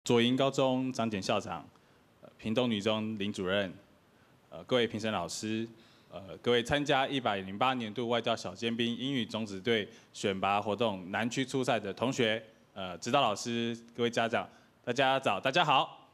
左营高中张简校长，屏东女中林主任，各位评审老师，各位参加108年度外交小尖兵英语种子队选拔活动南区初赛的同学，指导老师，各位家长，大家早，大家好。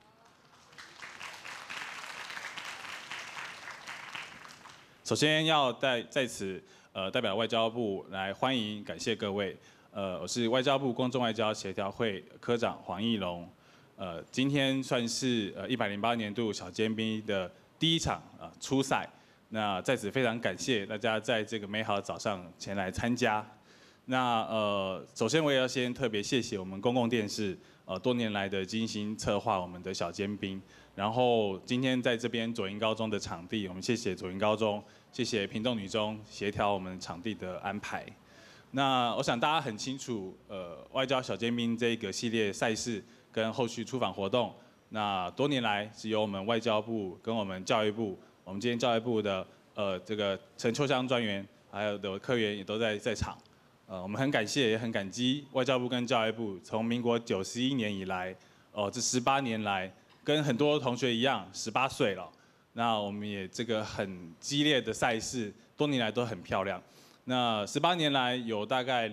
首先要在此代表外交部来欢迎感谢各位。我是外交部公众外交协调会科长黄义龙。今天算是108年度小尖兵的第一场初赛。那在此非常感谢大家在这个美好的早上前来参加。那首先我也要先特别谢谢我们公共电视多年来的精心策划我们的小尖兵。然后今天在这边左营高中的场地，我们谢谢左营高中，谢谢屏东女中协调我们场地的安排。那我想大家很清楚，外交小尖兵这个系列赛事跟后续出访活动，那多年来是由我们外交部跟我们教育部，我们今天教育部的这个陈秋香专员，还有的科员也都在场。我们很感谢也很感激外交部跟教育部从民国91年以来，这18年来。跟很多同学一样，18岁了。那我们也这个很激烈的赛事，多年来都很漂亮。那18年来有大概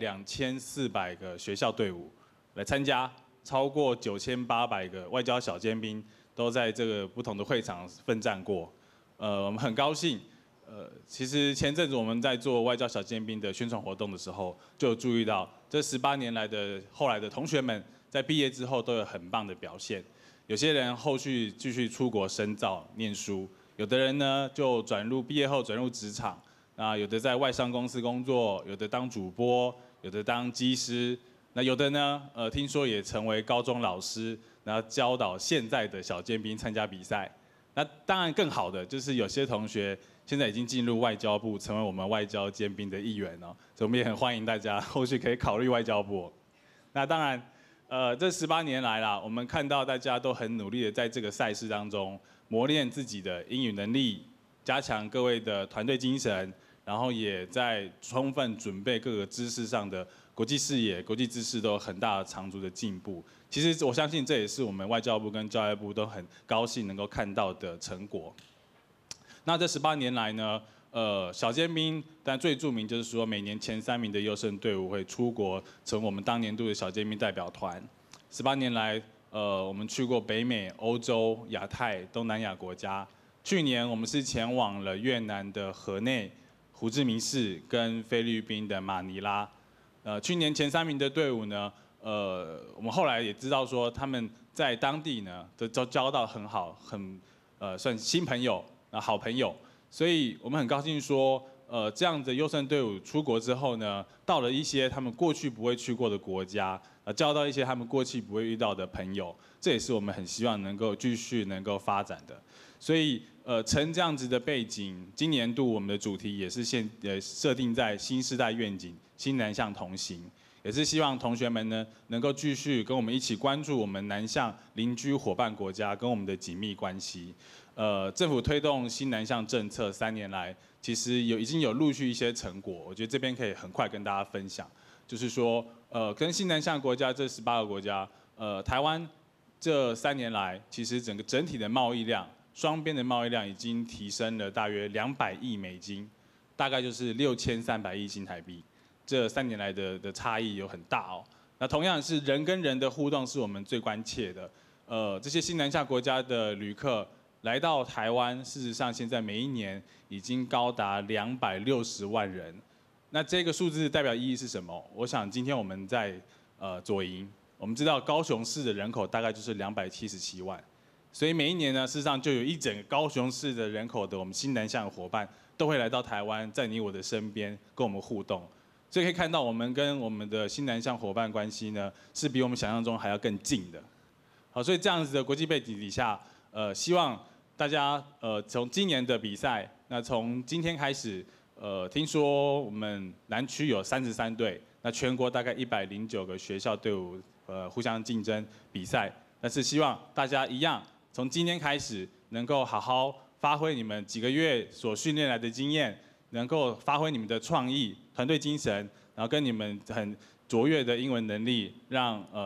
2400个学校队伍来参加，超过9800个外交小尖兵都在这个不同的会场奋战过。我们很高兴。其实前阵子我们在做外交小尖兵的宣传活动的时候，就有注意到这18年来的后来的同学们在毕业之后都有很棒的表现。有些人后续继续出国深造念书，有的人呢就毕业后转入职场，那有的在外商公司工作，有的当主播，有的当机师，那有的呢听说也成为高中老师，然后教导现在的小尖兵参加比赛。那当然更好的就是有些同学现在已经进入外交部，成为我们外交尖兵的一员哦，所以我们也很欢迎大家后续可以考虑外交部。那当然。这18年来啦，我们看到大家都很努力的在这个赛事当中磨练自己的英语能力，加强各位的团队精神，然后也在充分准备各个知识上的国际视野、国际知识都有很大的长足的进步。其实我相信这也是我们外交部跟教育部都很高兴能够看到的成果。那这18年来呢？小尖兵，但最著名就是说，每年前3名的优胜队伍会出国，成为我们当年度的小尖兵代表团。18年来，我们去过北美、欧洲、亚太、东南亚国家。去年我们是前往了越南的河内、胡志明市跟菲律宾的马尼拉。去年前3名的队伍呢，我们后来也知道说，他们在当地呢都交到很好、算新朋友、好朋友。所以我们很高兴说，这样的优胜队伍出国之后呢，到了一些他们过去不会去过的国家，交到一些他们过去不会遇到的朋友，这也是我们很希望能够继续能够发展的。所以，趁这样子的背景，今年度我们的主题也是设定在新世代愿景，新南向同行，也是希望同学们呢能够继续跟我们一起关注我们南向邻居伙伴国家跟我们的紧密关系。政府推动新南向政策3年来，其实已经有陆续一些成果，我觉得这边可以很快跟大家分享。就是说，跟新南向国家这18个国家，台湾这3年来，其实整体的贸易量，双边的贸易量已经提升了大约200亿美金，大概就是6300亿新台币。这3年来的差异有很大哦。那同样是人跟人的互动是我们最关切的。这些新南向国家的旅客。来到台湾，事实上现在每一年已经高达260万人。那这个数字代表意义是什么？我想今天我们在左营，我们知道高雄市的人口大概就是277万，所以每一年呢，事实上就有一整个高雄市的人口的我们新南向伙伴都会来到台湾，在你我的身边跟我们互动。所以可以看到，我们跟我们的新南向伙伴关系呢，是比我们想象中还要更近的。好，所以这样子的国际背景底下，希望。大家从今年的比赛，那从今天开始，听说我们南区有33队，那全国大概109个学校队伍互相竞争比赛，但是希望大家一样，从今天开始能够好好发挥你们几个月所训练来的经验，能够发挥你们的创意、团队精神，然后跟你们很卓越的英文能力，让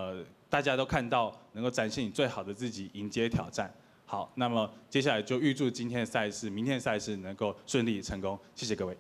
大家都看到能够展现你最好的自己，迎接挑战。好，那么接下来就预祝今天的赛事、明天的赛事能够顺利成功。谢谢各位。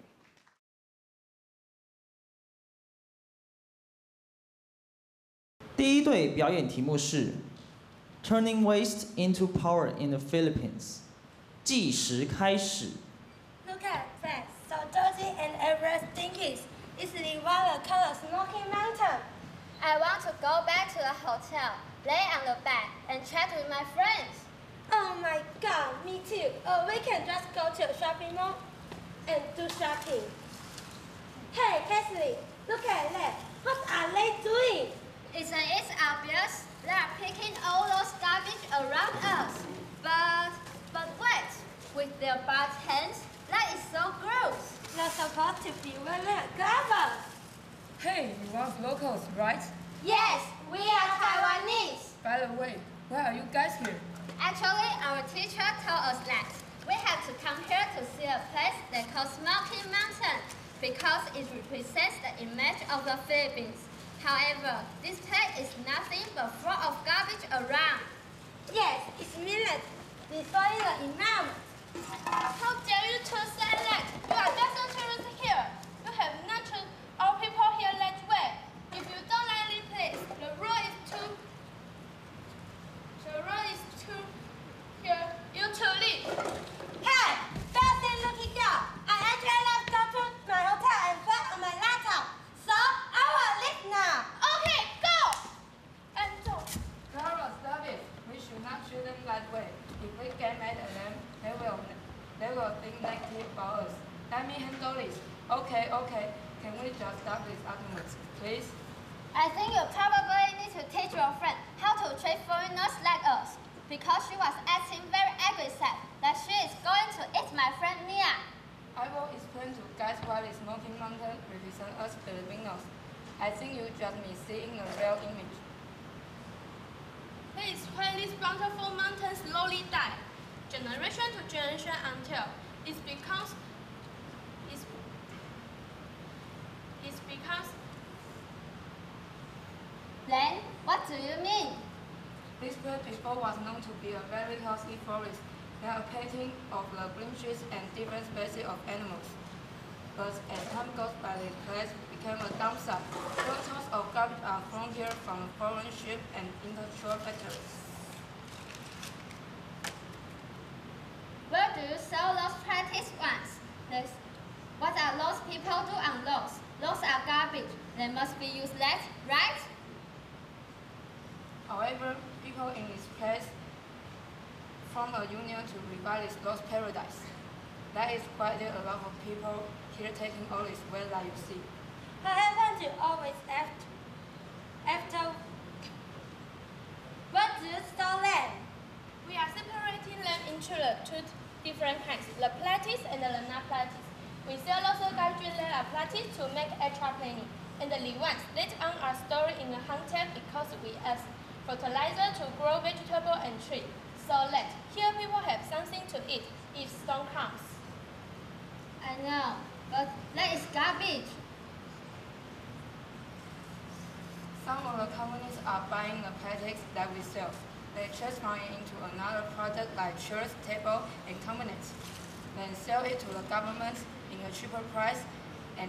第一队表演题目是 Turning Waste into Power in the Philippines。计时开始。 Look at that, so dirty and everyone stinky. It's the watercolor Smoky Mountain. I want to go back to the hotel, lay on the bed, and chat with my friends. Oh my god, me too. Or we can just go to a shopping mall and do shopping. Hey, Kesley, look at that. What are they doing? Isn't it obvious? They are picking all those garbage around us. But wait, with their bad hands, that is so gross. They're supposed to be wearing gloves. Hey, you are locals, right? Yes, we are Taiwanese. By the way, why are you guys here? Actually, our teacher told us that we have to come here to see a place they call Smoky Mountain because it represents the image of the Philippines. However, this place is nothing but full of garbage around. Yes, it's meaningless. Destroying the environment. How dare you to say that? You are just a tourist here. You have not treated our people here that way. If you don't like this place, the rule is to here you to leave. Hey, Bellson looking girl. I actually left go to my hotel and flat on my laptop. So I will leave now. Okay, go! And so, Carlos, stop it. We should not treat them that way. If we get mad at them, they will think negative about us. Let me handle this. Okay. Can we just stop these arguments, please? I think you probably need to teach your friend how to treat foreigners like us. Because she was acting very aggressive that she is going to eat my friend Nia. I will explain to guys why the Smoky Mountain represents us Filipinos. I think you just miss seeing a real image. This is when this bountiful mountain slowly die, generation to generation until it becomes Then, what do you mean? This place before was known to be a very healthy forest, and a painting of the green trees and different species of animals. But as time goes by, the place became a dump site. Tons of garbage are thrown here from foreign ships and industrial factories. Where do you sell those practice ones? What are those people do on those? Those are garbage. They must be useless, right? However, people in this place formed a union to revive this lost paradise. That is why there are a lot of people here taking all this waste that you see. haven't you always after what do you store land? we are separating them into the two different kinds, the platis and the non-platis. We sell also garbage that are platis to make extra planning, and the ones later on are stored in the hang tank because we add fertilizer to grow vegetable and tree, so that here people have something to eat if storm comes. I know, but that is garbage. Some of the companies are buying the plastics that we sell. They transform it into another product like chairs, table, and cabinets. Then sell it to the government in a cheaper price and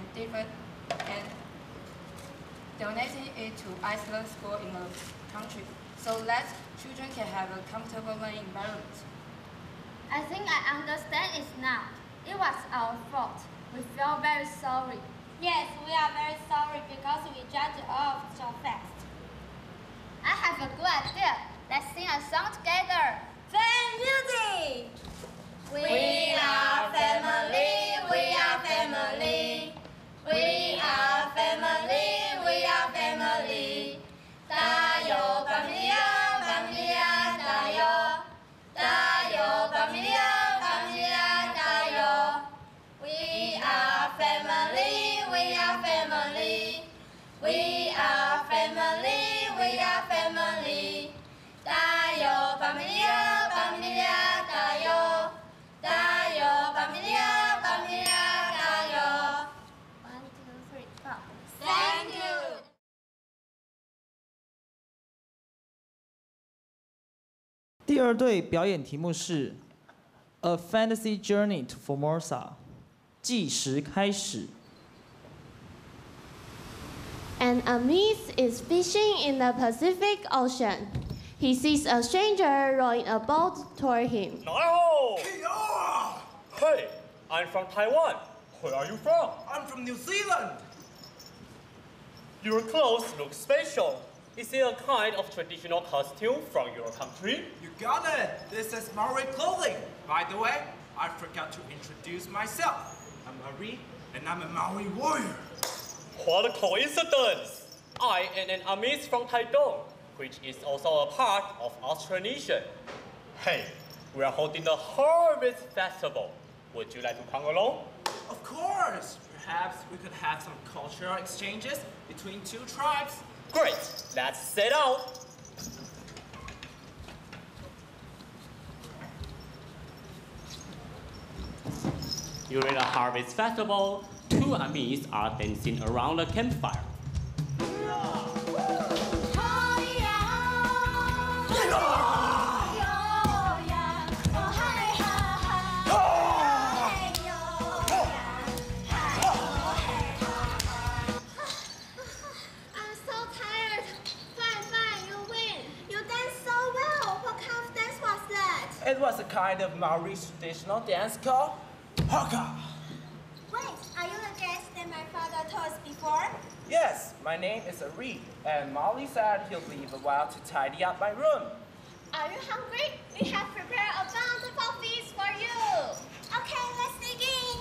donating it to Iceland school in the country so that children can have a comfortable learning environment. I think I understand it now. It was our fault. We feel very sorry. Yes, we are very sorry because we judged all so fast. I have a good idea. Let's sing a song together. Fan music! We are family, we are family. We are family, we are family. Tayo pamilya, pamilya tayo. Tayo pamilya, pamilya tayo. We are family, we are family. We are family, we are family. Tayo pamilya, pamilya tayo. Tayo pamilya, pamilya tayo. 1, 2, 3, 4. Thank you! 第二队表演题目是 A Fantasy Journey to Formosa， 计时开始。 An Amis is fishing in the Pacific Ocean. He sees a stranger rowing a boat toward him. Nihao! Hey, I'm from Taiwan. Where are you from? I'm from New Zealand. Your clothes look special. Is it a kind of traditional costume from your country? You got it. This is Maori clothing. By the way, I forgot to introduce myself. I'm Maori, and I'm a Maori warrior. What a coincidence! I am an Amis from Taitung, which is also a part of Austronesian. Hey, we are holding the Harvest Festival. Would you like to come along? Of course. Perhaps we could have some cultural exchanges between two tribes. Great, let's set out. During the Harvest Festival, two Amis are dancing around the campfire. I'm so tired. Fine, you win. You danced so well. What kind of dance was that? It was a kind of Maori traditional dance called haka. Wait, are you the guest that my father told us before? Yes, my name is Ari, and Molly said he'll leave a while to tidy up my room. Are you hungry? We have prepared a bountiful feast for you. Okay, let's dig in.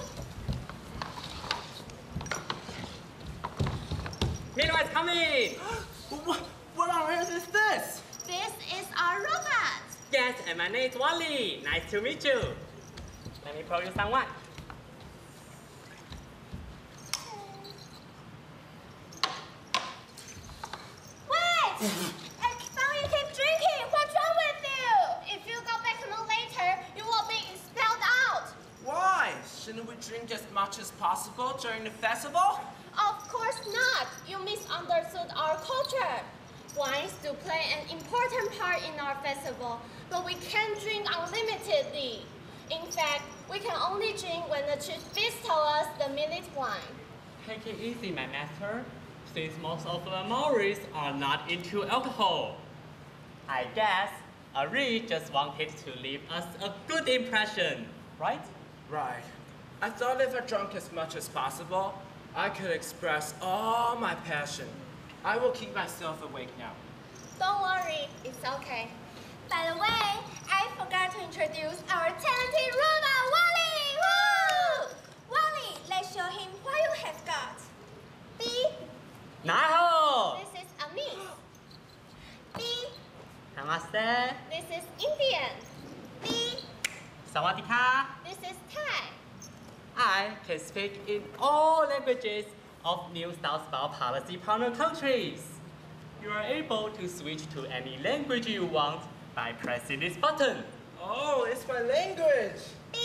Meanwhile, coming! What on earth is this? This is our robot. Yes, and my name is Wally. Nice to meet you. Let me pour you some wine. Wait! I found you keep drinking. What's wrong with you? If you go back no later, you will be expelled out. Why? Shouldn't we drink as much as possible during the festival? Of course not. You misunderstood our culture. Wines do play an important part in our festival, but we can't drink unlimitedly. In fact, we can only drink when the chief beast tells us the minute wine. Take it easy, my master, since most of the Maoris are not into alcohol. I guess Ari just wanted to leave us a good impression, right? Right. I thought if I drank as much as possible, I could express all my passion. I will keep myself awake now. Don't worry, it's okay. By the way, I forgot to introduce our talented robot, Wally! Woo! Wally, let's show him what you have got. B, Nihao! This is Amis. B, Namaste. This is Indian. B. Sawadika. This is Thai. I can speak in all languages of New Southbound Policy Partner countries. You are able to switch to any language you want by pressing this button. Oh, it's my language. B.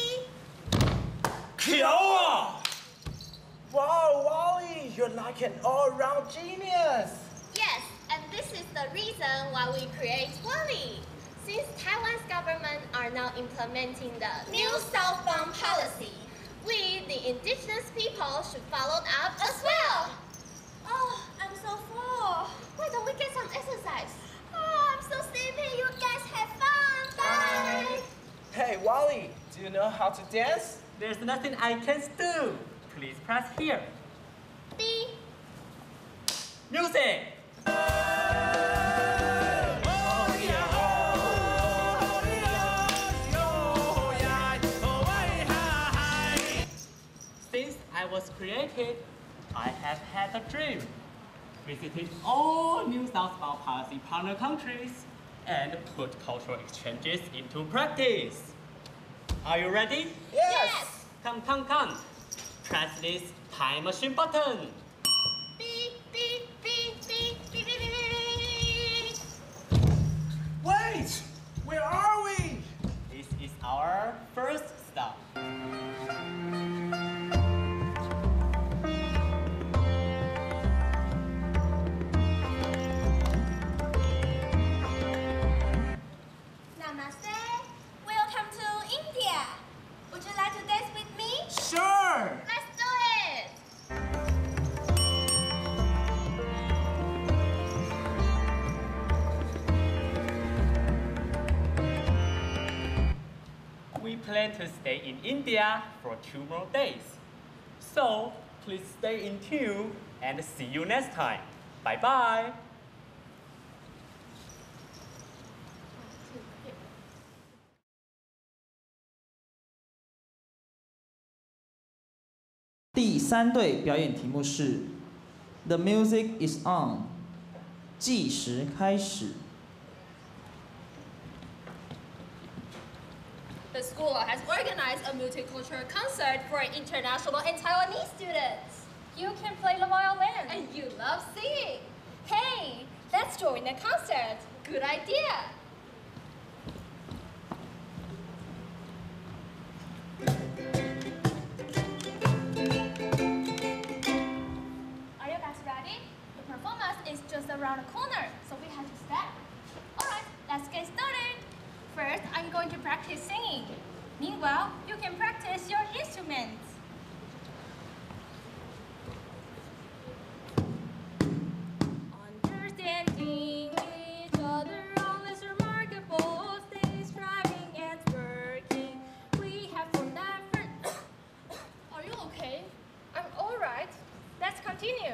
Kiowa! Wow, Wally, you're like an all-round genius. Yes, and this is the reason why we create Wally. Since Taiwan's government are now implementing the New Southbound Policy, we, the indigenous people, should follow up as well. Oh, I'm so full. Why don't we get some exercise? Oh, I'm so sleepy. You guys have fun. Bye. Hey, Wally, do you know how to dance? There's nothing I can do. Please press here. B. Music! Since I was created, I have had a dream. Visited all New Southbound Policy Partner countries and put cultural exchanges into practice. Are you ready? Yes. Come. Press this time machine button. B. B. B. B. B. B. B. Wait, where are we? This is our first stop. Namaste. plan to stay in India for 2 more days. So please stay in tune and see you next time. Bye bye. 第3队表演题目是 The music is on， 计时开始。 The school has organized a multicultural concert for international and Taiwanese students. You can play the violin. And you love singing. Hey, let's join the concert. Good idea. Are you guys ready? The performance is just around the corner, so we have to start. Alright, let's get started. First, I'm going to practice singing. Meanwhile, you can practice your instruments. Understanding each other, all is remarkable. Stay striving and working. We have found that Are you okay? I'm alright. Let's continue.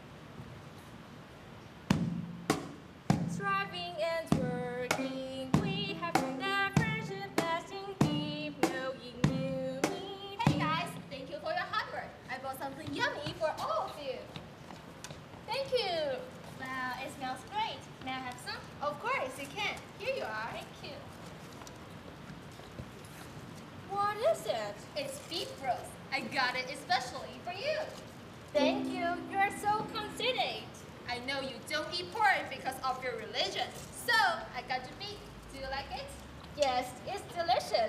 Striving and working, we have found that friendship lasting deep, knowing you need. Hey guys, thank you for your hard work. I bought something yummy for all of you. Thank you. Wow, it smells great. May I have some? Of course, you can. Here you are. Thank you. What is it? It's beef roast. I got it especially for you. Thank you. You're so considerate. I know you don't eat pork because of your religion, so I got you beef. Do you like it? Yes, it's delicious.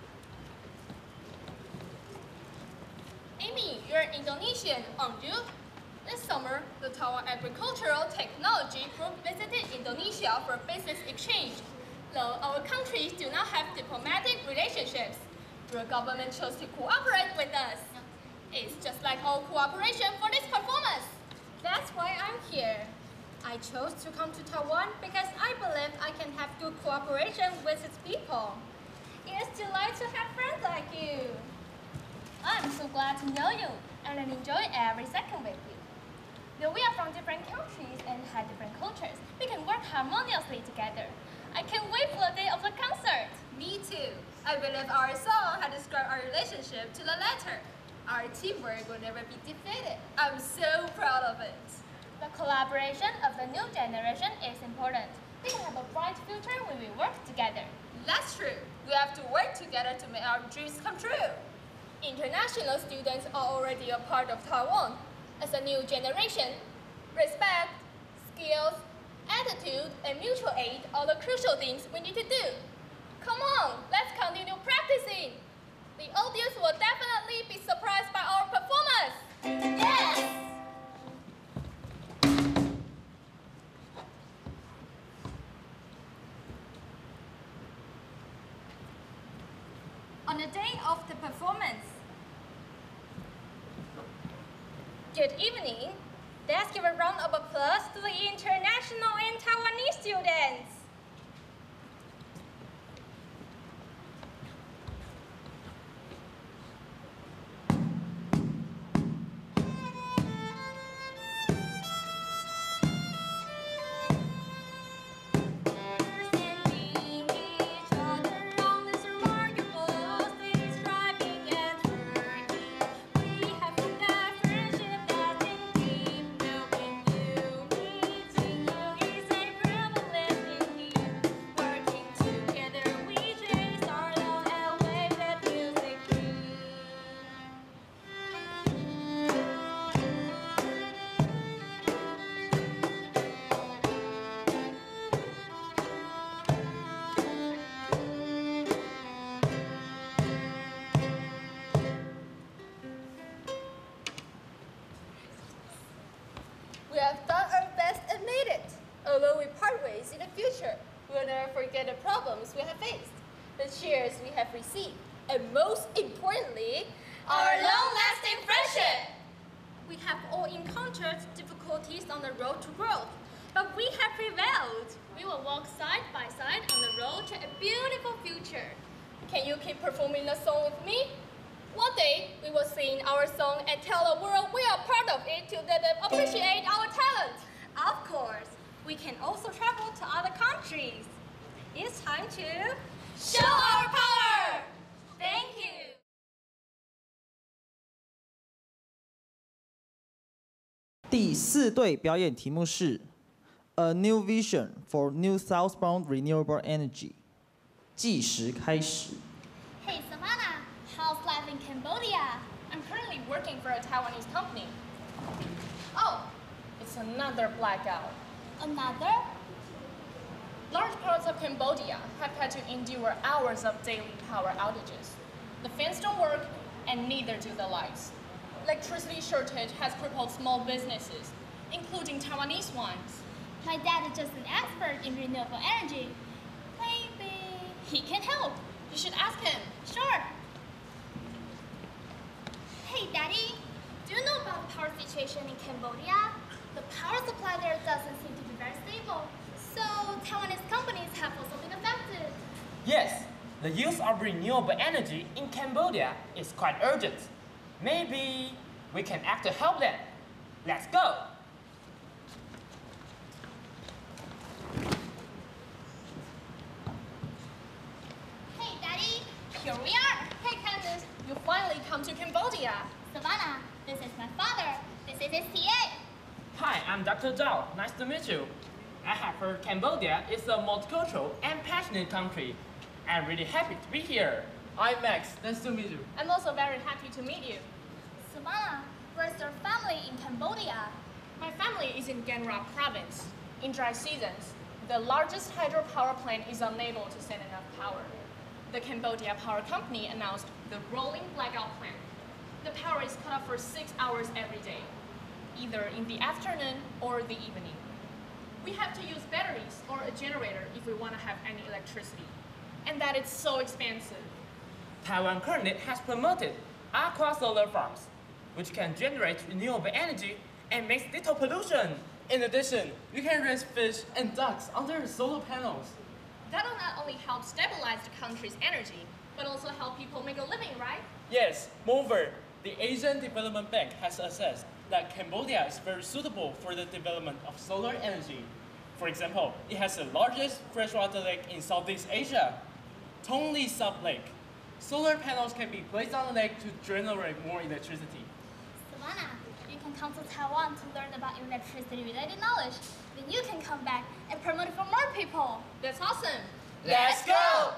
Amy, you're Indonesian, aren't you? This summer, the Taiwan Agricultural Technology Group visited Indonesia for business exchange. Though our countries do not have diplomatic relationships, your government chose to cooperate with us. It's just like our cooperation for this performance. That's why I'm here. I chose to come to Taiwan because I believe I can have good cooperation with its people. It's a delight to have friends like you. I'm so glad to know you and I enjoy every second with you. Though we are from different countries and have different cultures, we can work harmoniously together. I can't wait for the day of the concert. Me too. I believe our song has described our relationship to the letter. Our teamwork will never be defeated. I'm so proud of it. The collaboration of the new generation is important. We can have a bright future when we work together. That's true. We have to work together to make our dreams come true. International students are already a part of Taiwan. As a new generation, respect, skills, attitude, and mutual aid are the crucial things we need to do. Come on, let's continue practicing. The audience will definitely be surprised by our performance. Yes! On the day of the performance. Good evening. Let's give a round of applause to the international and Taiwanese students. We have done our best and made it. Although we part ways in the future, we will never forget the problems we have faced, the cheers we have received, and most importantly, our long-lasting friendship. We have all encountered difficulties on the road to growth, but we have prevailed. We will walk side by side on the road to a beautiful future. Can you keep performing the song with me? One day, we will sing our song and tell the world we are part of it to let them appreciate our talent. Of course, we can also travel to other countries. It's time to Show our power! Thank you. 第四队表演题目是 A New Vision for New Southbound Renewable Energy。计时开始。 Hey Savannah, how's life in Cambodia? I'm currently working for a Taiwanese company. Oh, it's another blackout. Another? Large parts of Cambodia have had to endure hours of daily power outages. The fans don't work, and neither do the lights. Electricity shortage has crippled small businesses, including Taiwanese ones. My dad is just an expert in renewable energy. Maybe he can help. You should ask him. Sure. Hey, Daddy, do you know about the power situation in Cambodia? The power supply there doesn't seem to be very stable. So Taiwanese companies have also been affected. Yes, the use of renewable energy in Cambodia is quite urgent. Maybe we can act to help them. Let's go! Hey, Daddy, here we are. Hey, Candace, you finally come to Cambodia. Savannah, this is my father. This is his TA. Hi, I'm Dr. Zhao. Nice to meet you. I have heard Cambodia is a multicultural and passionate country. I'm really happy to be here. I'm Max. Nice to meet you. I'm also very happy to meet you. Savannah, where's your family in Cambodia? My family is in Gan Ra province. In dry seasons, the largest hydropower plant is unable to send enough power. The Cambodia Power Company announced the rolling blackout plan. The power is cut off for 6 hours every day, either in the afternoon or the evening. We have to use batteries or a generator if we want to have any electricity, and that is so expensive. Taiwan currently has promoted aqua solar farms, which can generate renewable energy and makes little pollution. In addition, you can raise fish and ducks under solar panels. That will not only help stabilize the country's energy, but also help people make a living, right? Yes, moreover, the Asian Development Bank has assessed that Cambodia is very suitable for the development of solar energy. For example, it has the largest freshwater lake in Southeast Asia, Tonle Sap Lake. Solar panels can be placed on the lake to generate more electricity. Savannah, you can come to Taiwan to learn about electricity-related knowledge. Then you can come back and promote it for more people. That's awesome. Let's go!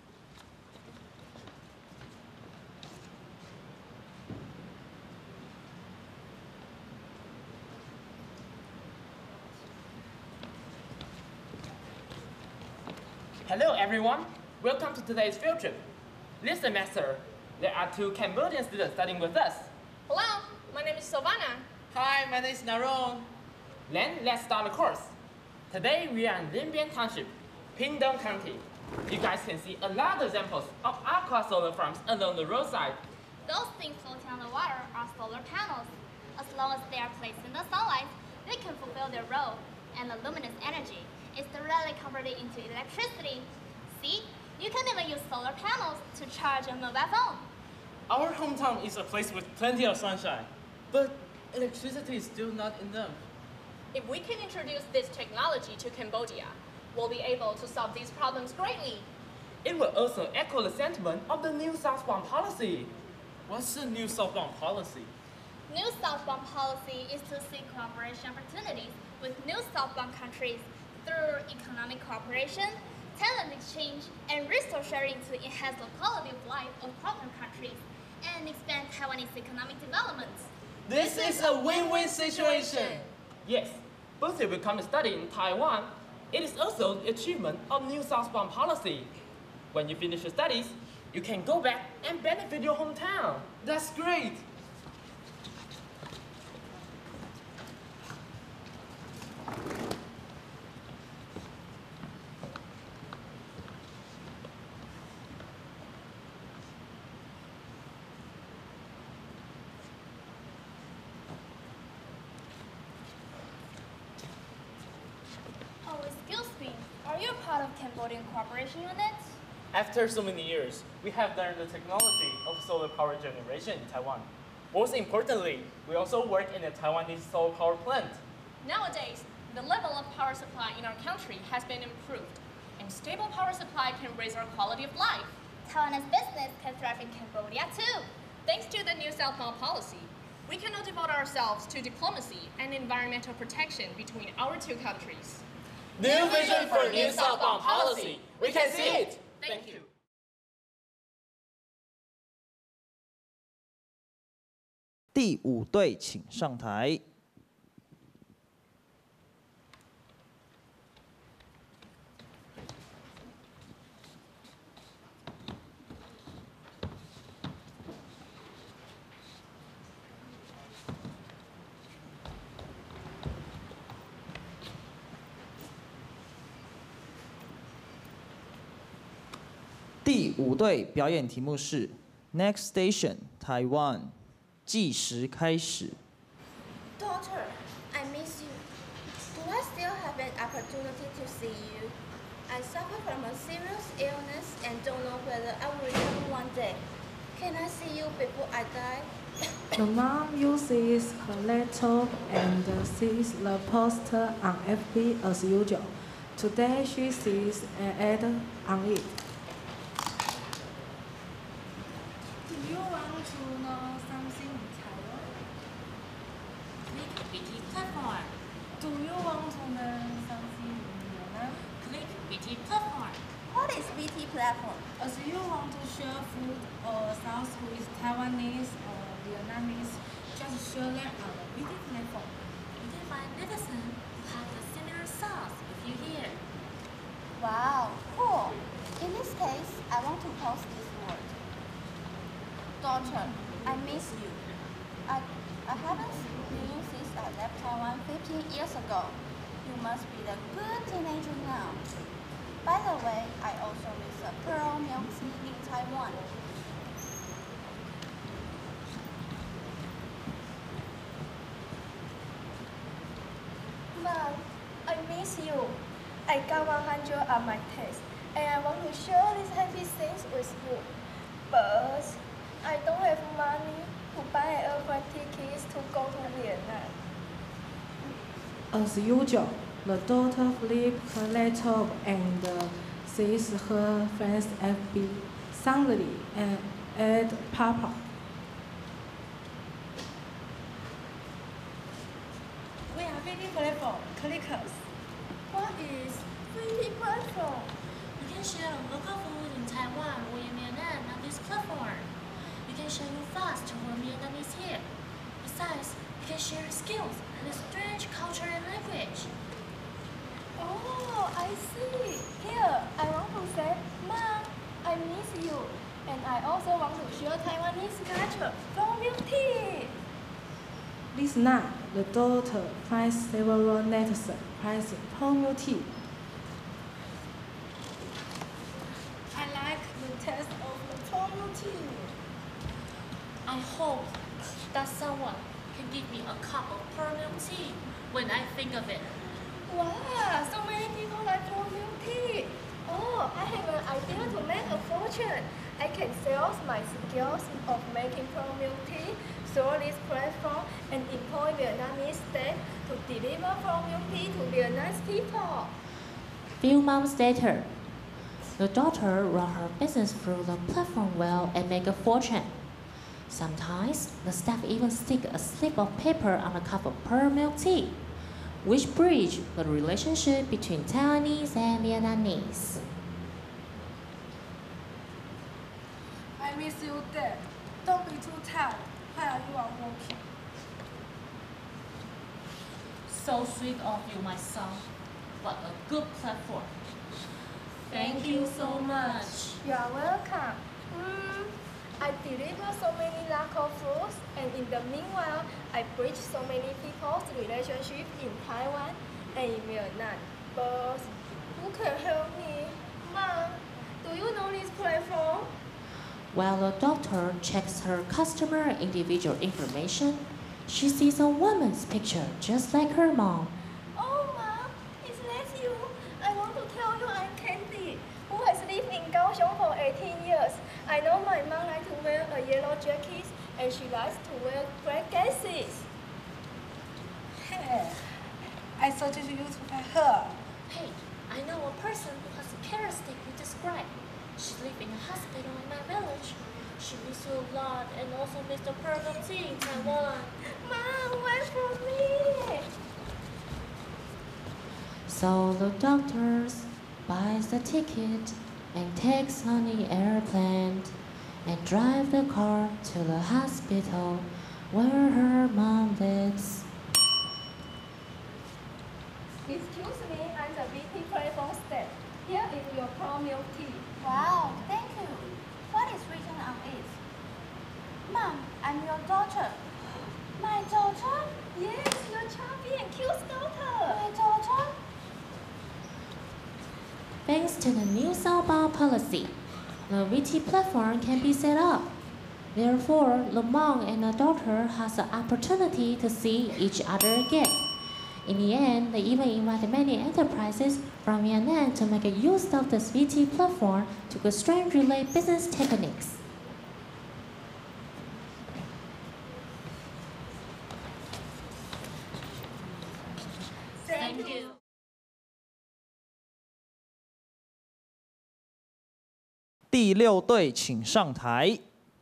Hello everyone, welcome to today's field trip. This semester, there are 2 Cambodian students studying with us. Hello, my name is Savannah. Hi, my name is Narong. Then let's start the course. Today we are in Linh Bien Township, Pingdong County. You guys can see a lot of examples of aqua solar farms along the roadside. Those things floating on the water are solar panels. As long as they are placed in the sunlight, they can fulfill their role, and the luminous energy is directly converted into electricity. See, you can even use solar panels to charge a mobile phone. Our hometown is a place with plenty of sunshine, but electricity is still not enough. If we can introduce this technology to Cambodia, we'll be able to solve these problems greatly. It will also echo the sentiment of the new southbound policy. What's the new southbound policy? New southbound policy is to seek cooperation opportunities with new southbound countries through economic cooperation, talent exchange, and resource sharing to enhance the quality of life of partner countries and expand Taiwanese economic development. This is a win-win situation. Yes, both will come to study in Taiwan. It is also the achievement of new southbound policy. When you finish your studies, you can go back and benefit your hometown. That's great. Oh, excuse me. Are you part of Cambodian Cooperation Unit? After so many years, we have learned the technology of solar power generation in Taiwan. Most importantly, we also work in a Taiwanese solar power plant. Nowadays, the level of power supply in our country has been improved, and stable power supply can raise our quality of life. Taiwanese business can thrive in Cambodia too. Thanks to the new southbound policy, we can now devote ourselves to diplomacy and environmental protection between our two countries. New vision for new southbound policy. We can see it. Thank you. 第五队请上台。第五队表演题目是 Next Station Taiwan， 计时开始。 Daughter, I miss you. Do I still have an opportunity to see you? I suffer from a serious illness and don't know whether I will return one day. Can I see you before I die? The mom uses her laptop and sees the poster on FB as usual. Today she sees an ad on it. Do you want to know something in Taiwan? Click BT platform. Do you want to learn something in Vietnam? Click BT platform. What is BT platform? As you want to share food or sauce with Taiwanese or Vietnamese, just share them on the BT platform. You can find netizens who have a similar sauce with you here. Wow, cool. In this case, I want to post this word. Daughter, I miss you. I haven't seen you since I left Taiwan 15 years ago. You must be the good teenager now. By the way, I also miss a pearl milk tea in Taiwan. Mom, I miss you. I got 100 on my test, and I want to share these happy things with you. But I don't have money to buy airplane tickets to go to Vietnam. As usual, the daughter flips her laptop and sees her friend's FB. Suddenly, an ad pop up. We are BT platform. Click us. What is BT platform? You can share local food in Taiwan or in Vietnam on this platform. You can share your fast or Vietnamese here. Besides, you can share skills and a strange culture and language. Oh, I see. Here, I want to say, Mom, I miss you. And I also want to share Taiwanese culture from beauty. This night, the daughter finds several netizens praising pearl tea. I like the taste of the pearl tea. I hope that someone can give me a cup of pearl milk tea when I think of it. Wow, so many people like pearl milk tea. Oh, I have an idea to make a fortune. I can sell my skills of making pearl milk tea through this platform and employ Vietnamese staff to deliver pearl milk tea to Vietnamese people. Few months later, the daughter run her business through the platform well and make a fortune. Sometimes, the staff even stick a slip of paper on a cup of pearl milk tea, which bridge the relationship between Taiwanese and Vietnamese. I miss you, Dad. Don't be too tired while you are working. So sweet of you, my son. What a good platform. Thank you so much. You are welcome. I deliver so many local foods, and in the meanwhile, I bridge so many people's relationship in Taiwan and in Vietnam. But who can help me? Mom, do you know this platform? While the doctor checks her customer individual information, she sees a woman's picture just like her mom. Oh, Mom, is that you? I want to tell you I'm Candy. Who has lived in Kaohsiung for 18 years. I know my mom likes to wear a yellow jacket and she likes to wear black glasses. Hey, I suggest you to find her. Hey, I know a person who has a characteristic you described. She lives in a hospital in my village. She misses you a lot and also missed the perfect tea in Taiwan. Mom, wait for me. So the doctor buys the ticket and takes on the airplane and drive the car to the hospital where her mom lives. Excuse me, I'm the BT platform staff. Here is your cold milk tea. Wow, thank you. What is written on it? Mom, I'm your daughter. My daughter? Yes, your chubby and cute daughter. My daughter? Thanks to the new southbound policy, the VT platform can be set up. Therefore, the mom and the daughter has the opportunity to see each other again. In the end, they even invited many enterprises from Vietnam to make use of this VT platform to exchange relay business techniques. Thank you. 第6队请上台。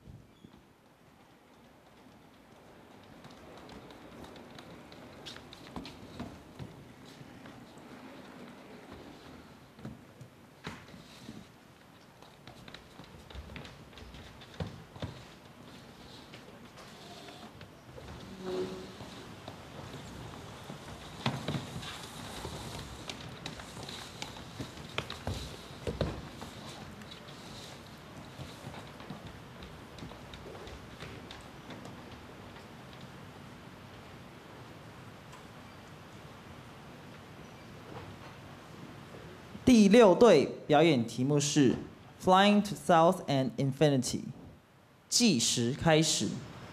第6队表演题目是 Flying to South and Infinity， 计时开始。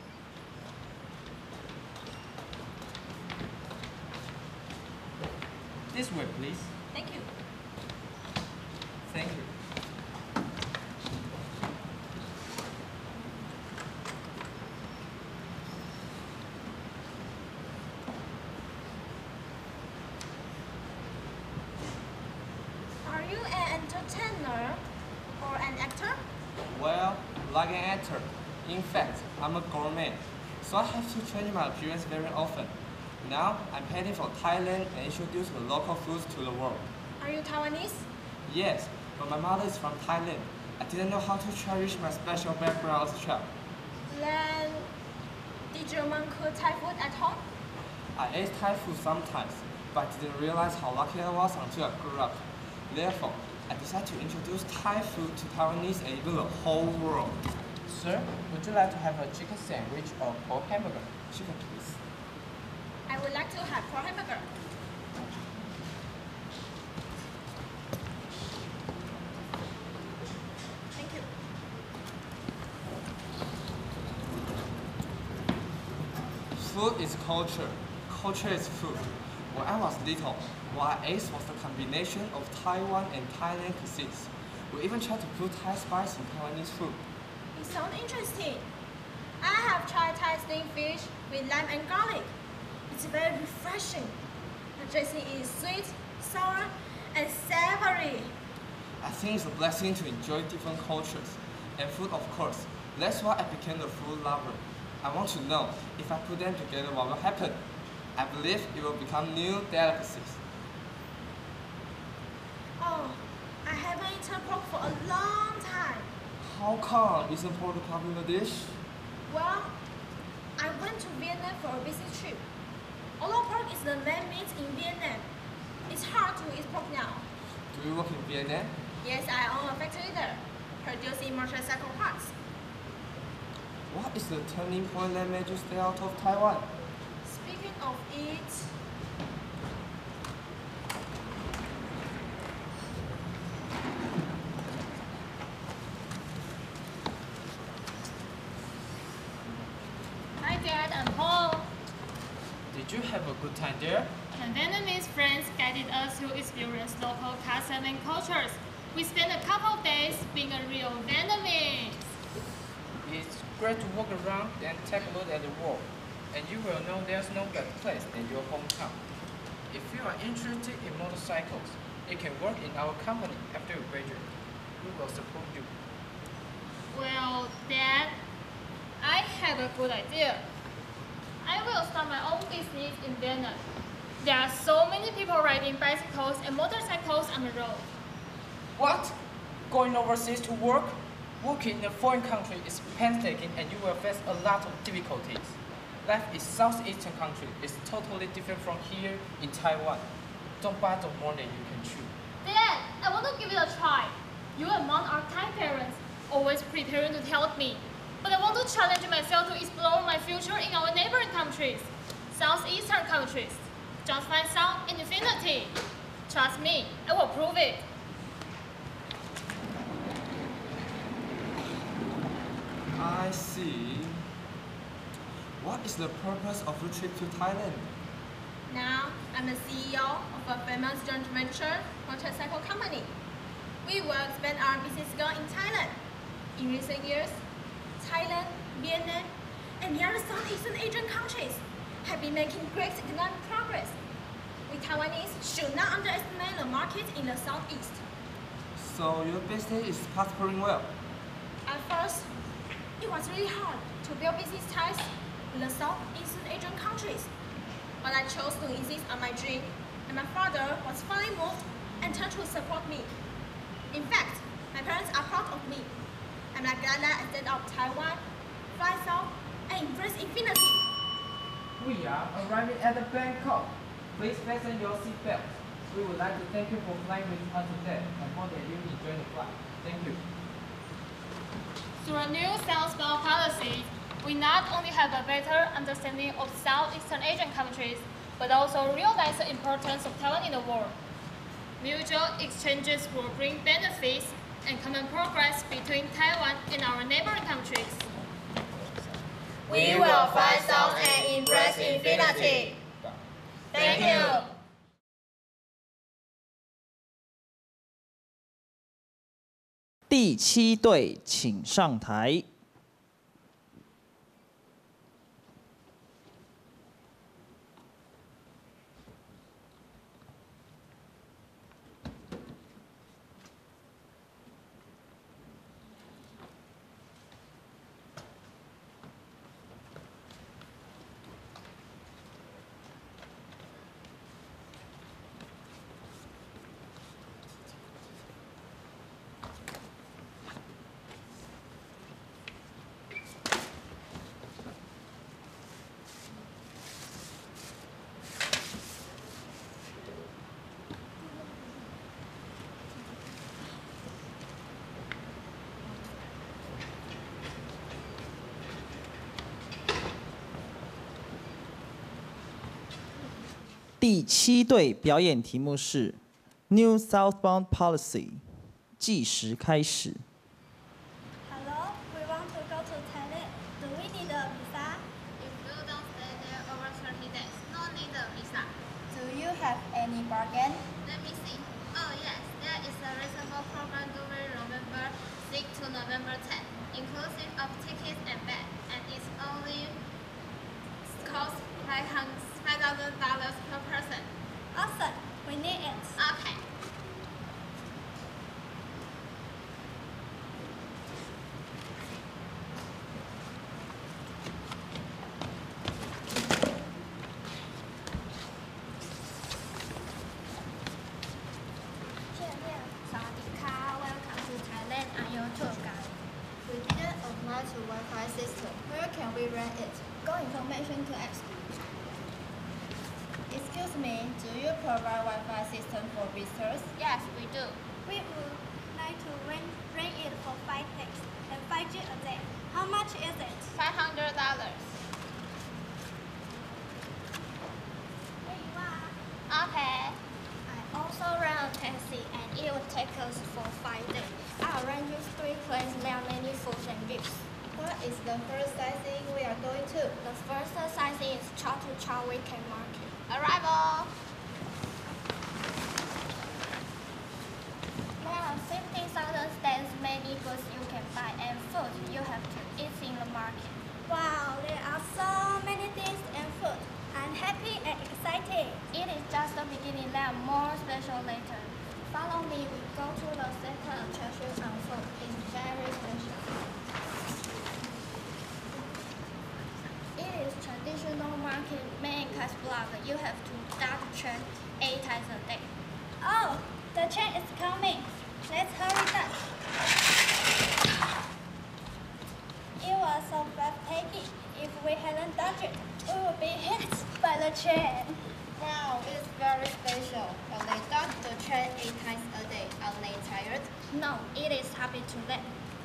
This way, please. Thank you. Thank you. Are you an entertainer or an actor? Well, like an actor. In fact, I'm a gourmet, so I have to change my appearance very often. Now, I'm heading for Thailand and introduce the local foods to the world. Are you Taiwanese? Yes, but my mother is from Thailand. I didn't know how to cherish my special background as a child. Then, did your mom cook Thai food at home? I ate Thai food sometimes, but I didn't realize how lucky I was until I grew up. Therefore, I decided to introduce Thai food to Taiwanese and even the whole world. Sir, would you like to have a chicken sandwich or pork hamburger? Chicken, please. I would like to have pork hamburger. Thank you. Food is culture. Culture is food. When I was little, what I ate was the combination of Taiwan and Thailand cuisines. We even tried to put Thai spice in Taiwanese food. It sounds interesting. I have tried Thai steamed fish with lime and garlic. It's very refreshing. The dressing is sweet, sour, and savory. I think it's a blessing to enjoy different cultures. And food, of course. That's why I became a food lover. I want to know, if I put them together, what will happen? I believe it will become new delicacies. Oh, I haven't eaten pork for a long time. How come? Isn't pork a popular dish? Well, I went to Vietnam for a business trip. Although pork is the main meat in Vietnam, it's hard to eat pork now. Do you work in Vietnam? Yes, I own a factory there, producing motorcycle parts. What is the turning point that made you stay out of Taiwan? Speaking of it, Hi Dad, I'm Paul. Did you have a good time there? The Vietnamese friends guided us to experience local customs and cultures. We spent a couple of days being a real Vietnamese. It's great to walk around and take a look at the world, and you will know there's no better place than your hometown. If you are interested in motorcycles, you can work in our company after you graduate. We will support you. Well, Dad, I have a good idea. I will start my own business in Vietnam. There are so many people riding bicycles and motorcycles on the road. What? Going overseas to work? Working in a foreign country is painstaking and you will face a lot of difficulties. Life in southeastern country is totally different from here in Taiwan. Don't bother more than you can chew. Dad, I want to give it a try. You and Mom are Thai parents, always preparing to help me. But I want to challenge myself to explore my future in our neighboring countries, southeastern countries. Just find some infinity. Trust me, I will prove it. I see. What is the purpose of your trip to Thailand? Now, I'm the CEO of a famous joint venture motorcycle company. We will expand our business goal in Thailand. In recent years, Thailand, Vietnam, and the other Southeastern Asian countries have been making great economic progress. We Taiwanese should not underestimate the market in the Southeast. So your business is prospering well. At first, it was really hard to build business ties with the Southeastern Asian countries. But I chose to insist on my dream, and my father was finally moved and turned to support me. In fact, my parents are proud of me. I'm glad that I stand up Taiwan, fly south, and embrace infinity. We are arriving at the Bangkok. Please fasten your seatbelt. We would like to thank you for flying with us today and hope that you enjoy the flight. Thank you. Through a new southbound policy, we not only have a better understanding of Southeastern Asian countries, but also realize the importance of Taiwan in the world. Mutual exchanges will bring benefits and common progress between Taiwan and our neighboring countries. We will fly south and embrace infinity. Thank you. 第七队请上台。第七队表演题目是 New Southbound Policy， 计时开始。 Hello, we want to go to Thailand. Do we need a visa? If you don't stay there over 30 days, no need a visa. Do you have any bargain? Let me see. Oh yes, there is a reasonable program during November 6 to November 10, inclusive of tickets and bed, and it's only costs $5,000 per person. Awesome, we need it. Okay. Welcome to Thailand. I'm your tour guide. We didn't apply to Wi-Fi system. Where can we rent it? Go information to X. Excuse me, do you provide Wi-Fi system for visitors? Yes, we do. We would like to rent it for 5 days and 5G a day. How much is it? $500. Okay. I also rent a taxi and it will take us for 5 days. I'll arrange 3 planes, there are many foods and gifts. What is the first sightseeing we are going to? The first sightseeing is Chow to Chow Weekend Market. Arrival. May I sit are more special later. Follow me, we go to the second attraction on foot. It's very special. It is traditional market made in Casablanca. You have to start the train 8 times a day. Oh, the train is coming. Let's hurry up. It was so breathtaking. If we hadn't dodged it, we would be hit by the train. Wow, it's very special. When they dodge the train 8 times a day, are they tired? No, it is happy to them.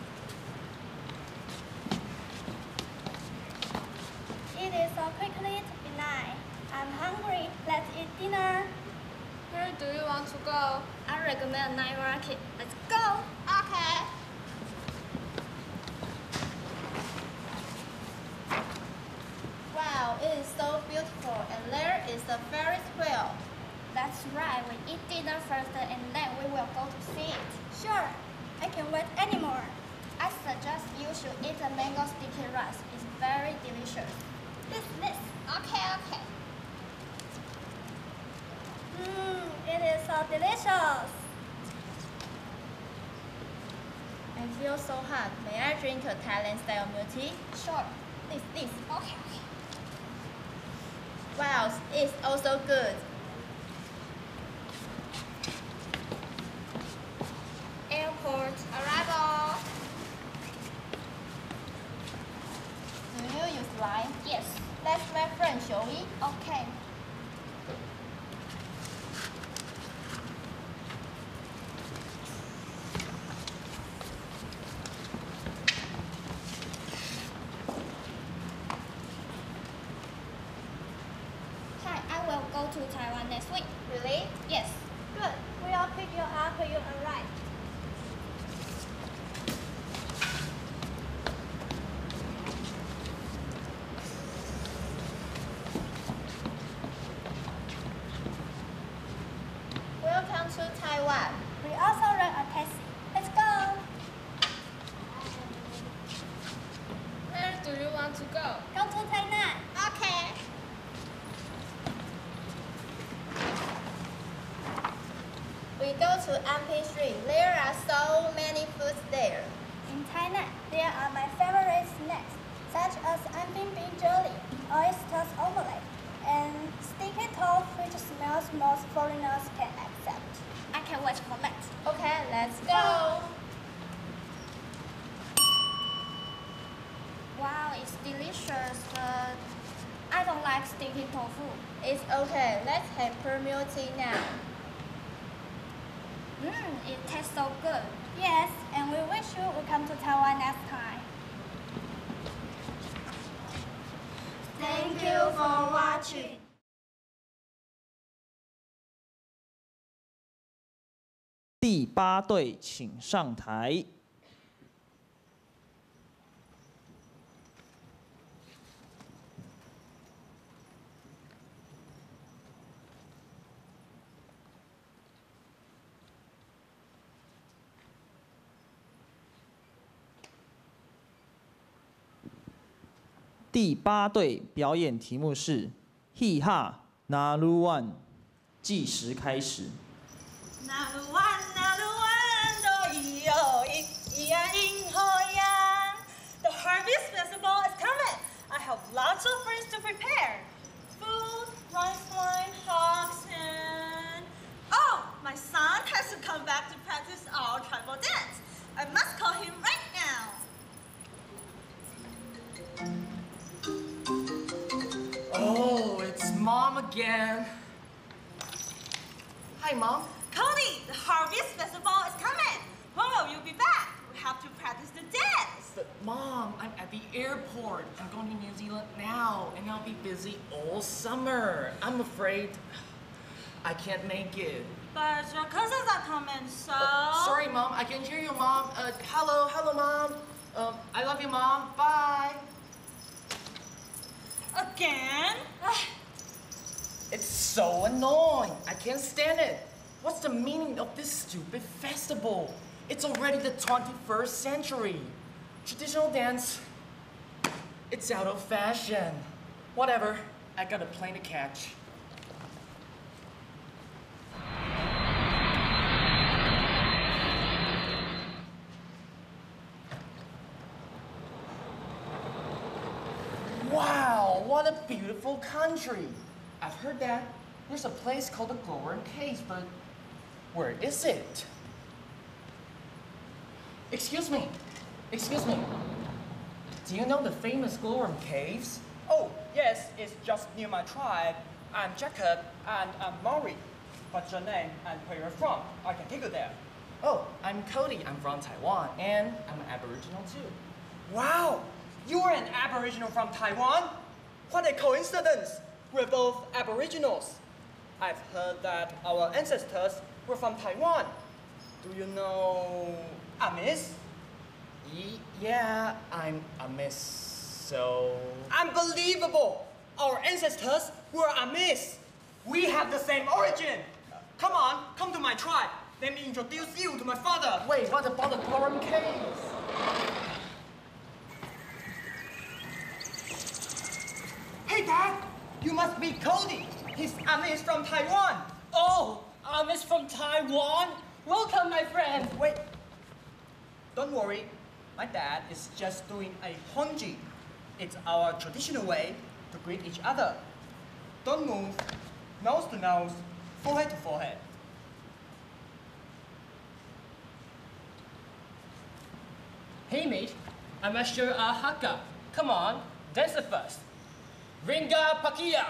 It is so quickly to be night. I'm hungry. Let's eat dinner. Where do you want to go? I recommend night market. Let's go. Okay. Wow, it is so beautiful, and there is the Ferris wheel. That's right. We eat dinner first and then we will go to see it. Sure. I can't wait anymore. I suggest you should eat the mango sticky rice. It's very delicious. This. Okay. It is so delicious. I feel so hot. May I drink a Thailand style milk tea? Sure. This. Okay. Wow, it's also good. Airport arrival. Do you use Line? Yes. Let's make friends, shall we? Okay. Hi, I will go to Taiwan next week. Really? Yes. Good. We'll pick you up when you arrive. Welcome to Taiwan. We also rent a taxi. Let's go. Where do you want to go? Go to Tainan. Okay. We go to Amping Street. There are so many foods there. In Tainan, there are my favorite snacks, such as amping bean jelly, oysters omelette, and sticky toast, which smells most foreigners can accept. I can't wait for that. Okay, let's go. Wow, it's delicious, but I don't like sticky tofu. It's okay. Let's have pearl tea now. It tastes so good. Yes, and we wish you would come to Taiwan next time. Thank you for watching. 第8队请上台。第8队表演题目是 Hi Ha Nalu One， 计时开始。 The Harvest Festival is coming. I have lots of things to prepare. Food, rice wine, hogs, and... Oh, my son has to come back to practice our tribal dance. I must call him right now. Oh, it's Mom again. Hi, Mom. Cody, the Harvest Festival is coming. When will you be back? We have to practice the dance. But Mom, I'm at the airport. I'm going to New Zealand now, and I'll be busy all summer. I'm afraid I can't make it. But your cousins are coming, so... Sorry, Mom. I can hear you, Mom. Hello, Mom. I love you, Mom. Bye. Again? It's so annoying. I can't stand it. What's the meaning of this stupid festival? It's already the 21st century. Traditional dance, it's out of fashion. Whatever, I got a plane to catch. what a beautiful country. I've heard that there's a place called the Glowworm Caves, but where is it? Excuse me. Do you know the famous Glowworm Caves? Oh, yes, it's just near my tribe. I'm Jacob and I'm Maury. What's your name and where you're from? I can take you there. Oh, I'm Cody. I'm from Taiwan, and I'm an Aboriginal too. Wow, you are an Aboriginal from Taiwan? What a coincidence! We're both Aboriginals. I've heard that our ancestors were from Taiwan. Do you know Amis? Yeah, I'm a miss, so... Unbelievable! Our ancestors were Amis. We have the same origin. Come on, come to my tribe. Let me introduce you to my father. Wait, what about the Glowworm Caves? Hey, Dad! You must be Cody. He's Amis from Taiwan. Oh, Amis from Taiwan? Welcome, my friend. Wait. Don't worry. My dad is just doing a honji. It's our traditional way to greet each other. Don't move. Nose to nose, forehead to forehead. Hey, mate. I'm Asher Ahaka. Come on, dance it first. Ringa Pakia.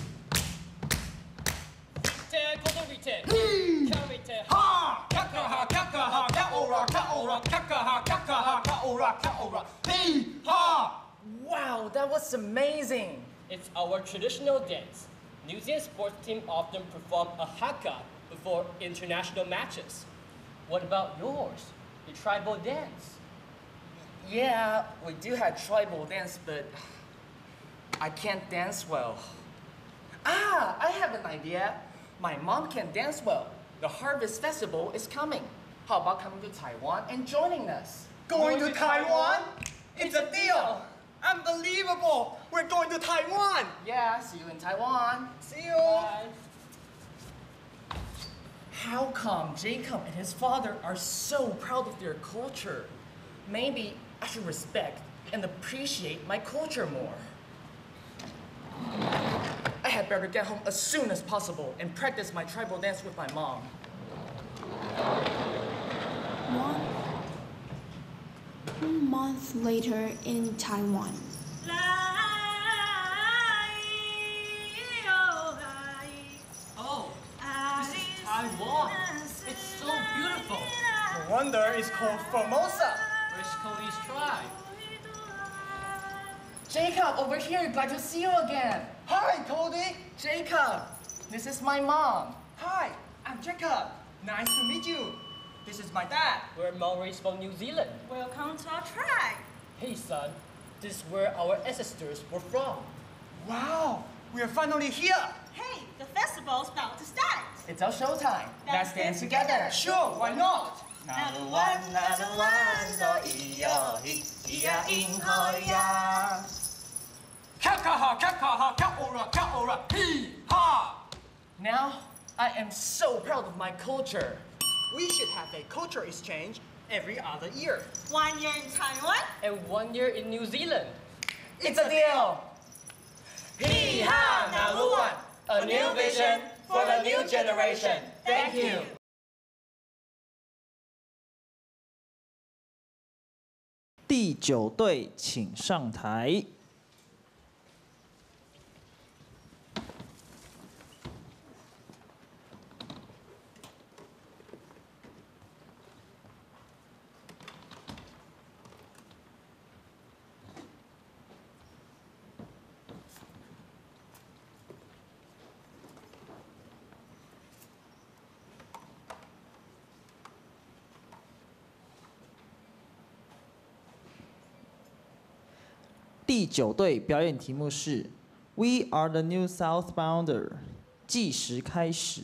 Rite Kodorite. Karite. Ha! Kakaha, kakaha, kaora, kaora, kakaha, kakaha, kaora, kaora. Hee! Ha! Wow, that was amazing. It's our traditional dance. New Zealand sports team often perform a haka before international matches. What about yours? The tribal dance? Yeah, we do have tribal dance, but I can't dance well. Ah, I have an idea. My mom can dance well. The Harvest Festival is coming. How about coming to Taiwan and joining us? Going to Taiwan? It's a deal. Unbelievable. We're going to Taiwan. Yeah, see you in Taiwan. See you. Bye. How come Jacob and his father are so proud of their culture? Maybe I should respect and appreciate my culture more. I had better get home as soon as possible and practice my tribal dance with my mom. One month later in Taiwan. Oh, this is Taiwan. It's so beautiful. No wonder it's called Formosa. Where's Cody's tribe? Jacob, over here, glad to see you again. Hi, Cody. Jacob, this is my mom. Hi, I'm Jacob. Nice to meet you. This is my dad. We're Maoris from New Zealand. Welcome to our tribe. Hey, son. This is where our ancestors were from. Wow, we're finally here. Hey, the festival's about to start. It's our show time. Let's dance together. Sure, why not? Kakaha, kakaha, kaora, kaora, hee, ha! Now, I am so proud of my culture. We should have a culture exchange every other year. 1 year in Taiwan and 1 year in New Zealand. It's a deal. Hee ha, Naluan, a new vision for the new generation. Thank you. 第9队请上台。第9队表演题目是 "We are the New Southbounder"， 计时开始。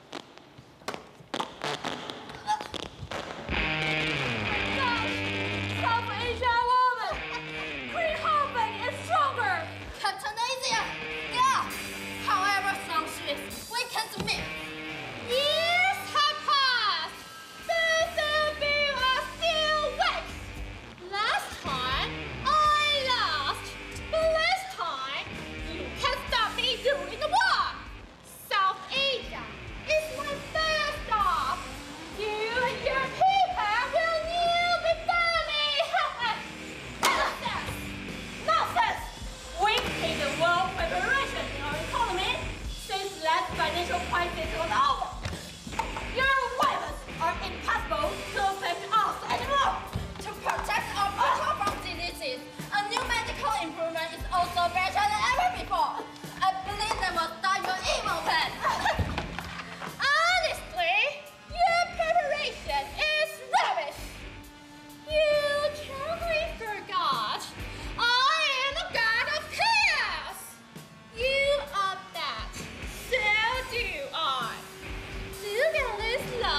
South Asia woman! Queen Harbin is stronger! Captain Asia! Yeah! However strong she is, we can submit. Years have passed! Sisyphus still wakes! Last time, I lost. But this time, you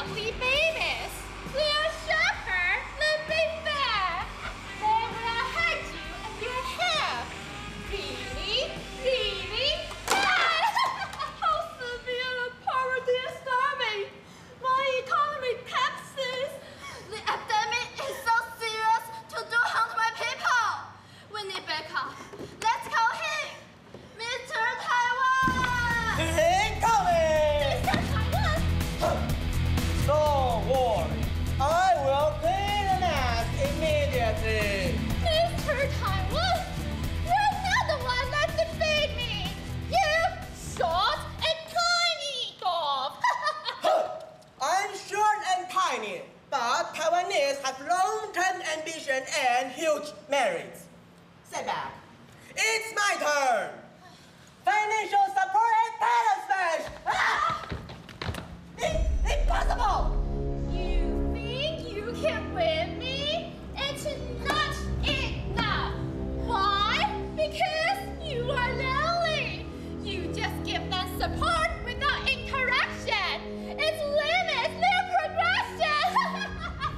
lovely babies. They are sharper than big bear. They will hurt you and your hair. Really, really bad. How severe the poverty is starving. My economy collapses. The epidemic is so serious to do harm to my people. We need backup. Let's call him, Mr. Taiwan. Incoming! Mr. Taiwan. Don't worry, I will clean the mess immediately. Mr. Taiwan, you're not the one that defeated me. You short and tiny dog. I'm short and tiny, but Taiwanese have long-term ambition and huge merits. Sit back. It's my turn. Financial support and talent smash. Ah! Impossible! You think you can win me? It's not enough. Why? Because you are lonely. You just give them support without interaction. It's limits their progression.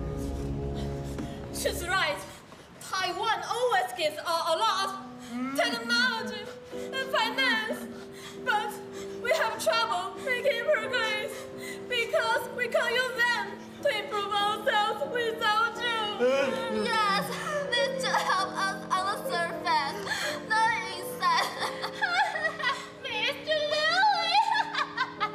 She's right. Taiwan always gives a lot of technology and finance, but we have trouble making progress because we can't use them to improve ourselves without you. Yes, this just help us on the surface, not inside. Mr. Lily.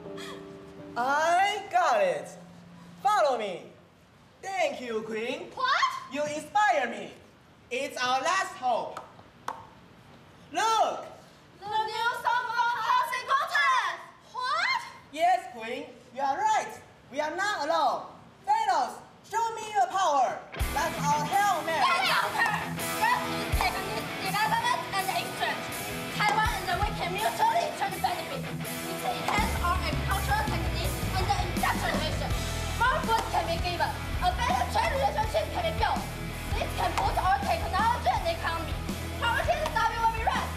I got it. Follow me. Thank you, Queen. What? You inspire me. It's our last hope. Look! The new softball housing contest. What? Yes, Queen, you are right. We are not alone. Thanos, show me your power. That's our Hail Mary. Get out here! First is technique development and exchange. Taiwan and we can mutually exchange benefits. We can enhance our agricultural techniques and industrialization. More food can be given. A better trade relationship can be built. This can boost our technology and economy. Poverty and starving will be right.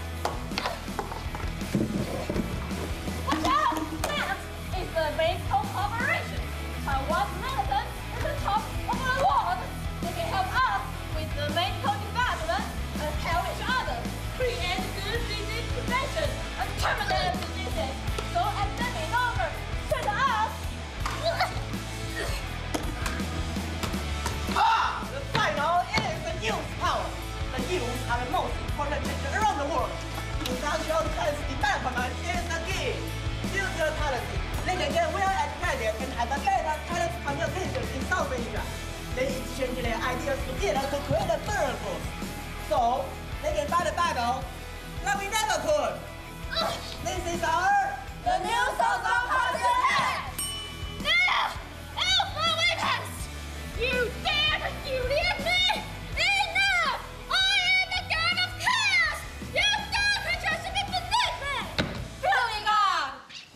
Watch out! Next is the medical cooperation. Taiwan's medicine is the top of the world. They can help us with the medical development and help each other create good disease prevention and terminate diseases. So epidemic longer spread us. The final is the youth power. The youth are the most important nation around the world. Industrial policy development is the key. Future policy. They can get well educated and have a better talent communication in South Asia. They exchange their ideas together to create a miracles. So, they can fight a battle like we never could. This is the new Southbound Policy ahead! Now! Help my weapons! You dare to humiliate me! Enough! I am the god of chaos! You dark creatures should be beneath me! Going on!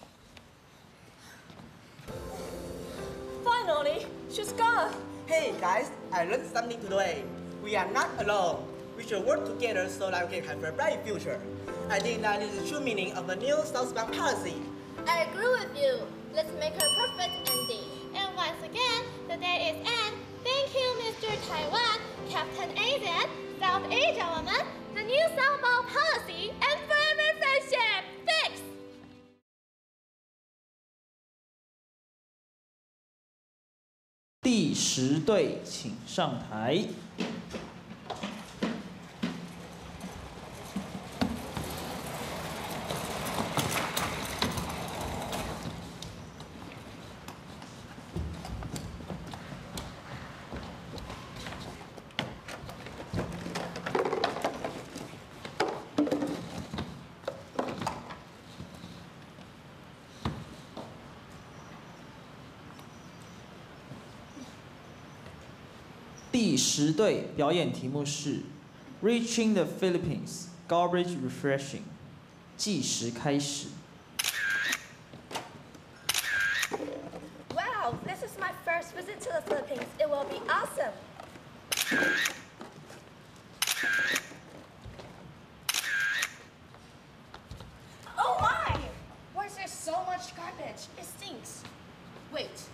Finally, she's gone. Hey guys, I learned something today. We are not alone. We should work together so that we can have a bright future. I think that is the true meaning of the new Southbound Policy. I agree with you. Let's make a perfect ending. And once again, the day is end. Thank you, Mr. Taiwan, Captain AZ, South Asia woman, the new Southbound Policy, and forever friendship. Thanks! 第10队请上台。第10队表演题目是 Reaching the Philippines, Garbage Refreshing， 计时开始。 Wow, this is my first visit to the Philippines. It will be awesome. Oh my! Why is there so much garbage? It stinks. Wait,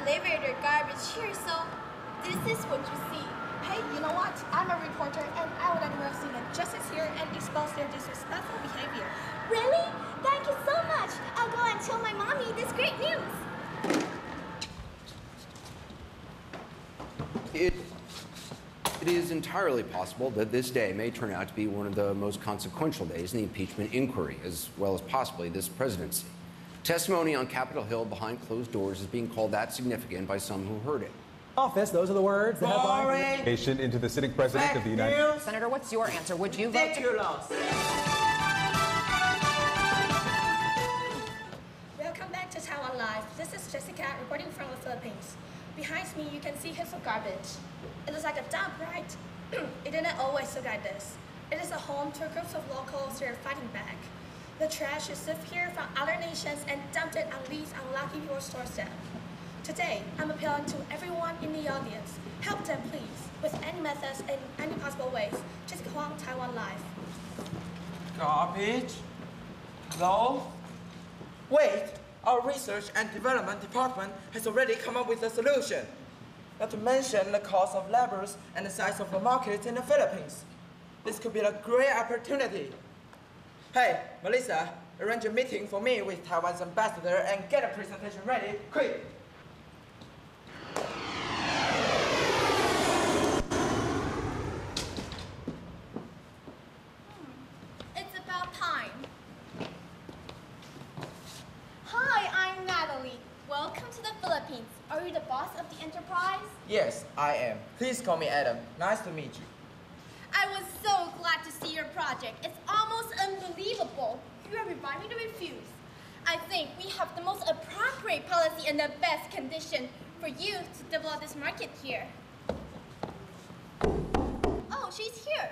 deliver their garbage here, so this is what you see. Hey, you know what? I'm a reporter and I would like to see injustice here and expose their disrespectful behavior. Really? Thank you so much. I'll go and tell my mommy this great news. It is entirely possible that this day may turn out to be one of the most consequential days in the impeachment inquiry, as well as possibly this presidency. Testimony on Capitol Hill behind closed doors is being called that significant by some who heard it. Office, those are the words. The headline. Patient into the sitting president of the United States. Senator, what's your answer? Would you vote to... Welcome back to Taiwan Live. This is Jessica reporting from the Philippines. Behind me, you can see heaps of garbage. It looks like a dump, right? It didn't always look like this. It is a home to groups of locals who are fighting back. The trash is sieved here from other nations and dumped it on these unlucky people's doorstep. Today, I'm appealing to everyone in the audience. Help them, please, with any methods and any possible ways. Just Huang Taiwan Live. Garbage? No? Wait! Our research and development department has already come up with a solution. Not to mention the cost of labors and the size of the market in the Philippines. This could be a great opportunity. Hey, Melissa, arrange a meeting for me with Taiwan's ambassador and get a presentation ready, quick! It's about time. Hi, I'm Natalie. Welcome to the Philippines. Are you the boss of the enterprise? Yes, I am. Please call me Adam. Nice to meet you. I was so glad to see your project. It's almost unbelievable. You are reviving the refuse. I think we have the most appropriate policy and the best condition for you to develop this market here. Oh, she's here.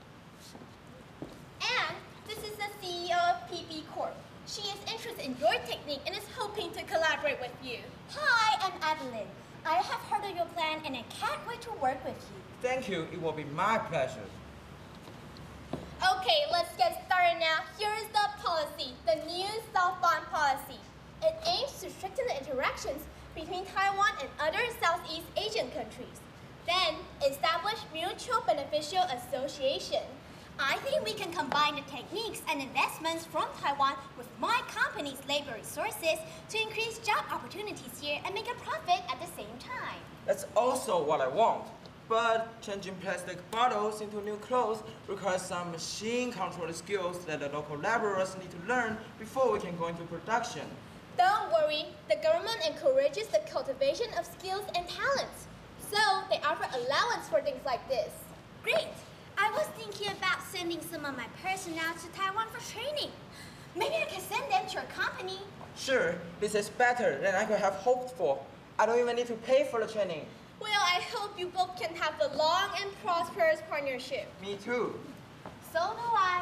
And this is the CEO of PB Corp. She is interested in your technique and is hoping to collaborate with you. Hi, I'm Adeline. I have heard of your plan and I can't wait to work with you. Thank you. It will be my pleasure. Okay, let's get started now. Here is the policy, the new southbound policy. It aims to strengthen the interactions between Taiwan and other Southeast Asian countries. Then, establish mutual beneficial association. I think we can combine the techniques and investments from Taiwan with my company's labor resources to increase job opportunities here and make a profit at the same time. That's also what I want. But changing plastic bottles into new clothes requires some machine-controlled skills that the local laborers need to learn before we can go into production. Don't worry, the government encourages the cultivation of skills and talents. So they offer allowance for things like this. Great! I was thinking about sending some of my personnel to Taiwan for training. Maybe I can send them to your company. Sure, this is better than I could have hoped for. I don't even need to pay for the training. Well, I hope you both can have a long and prosperous partnership. Me too. So do I.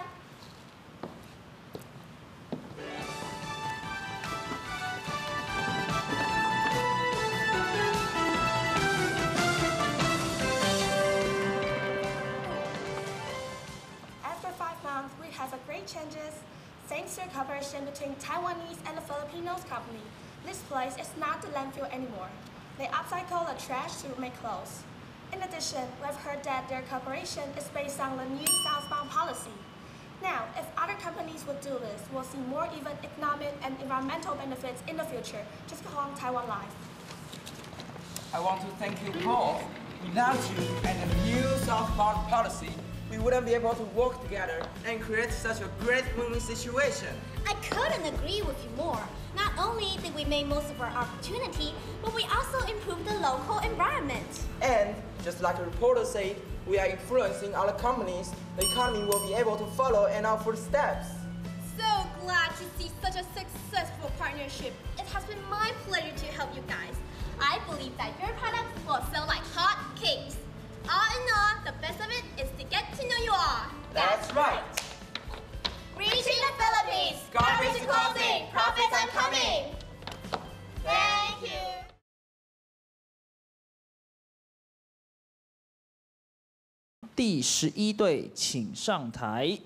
After 5 months, we have a great changes. Thanks to the cooperation between Taiwanese and the Filipinos company, this place is not the landfill anymore. They upcycle the trash to make clothes. In addition, we've heard that their cooperation is based on the new southbound policy. Now, if other companies would do this, we'll see more even economic and environmental benefits in the future. Just go on Taiwan Live. I want to thank you both. Without you and the new southbound policy, we wouldn't be able to work together and create such a great win-win situation. I couldn't agree with you more. Not only did we make most of our opportunity, but we also improved the local environment. And, just like the reporter said, we are influencing other companies. The economy will be able to follow in our footsteps. So glad to see such a successful partnership. It has been my pleasure to help you guys. I believe that your products will sell like hot cakes. All in all, the best of it is to get to know you all. That's right. Reaching the Philippines, garbage closing, profits are coming. Thank you. 第11队，请上台。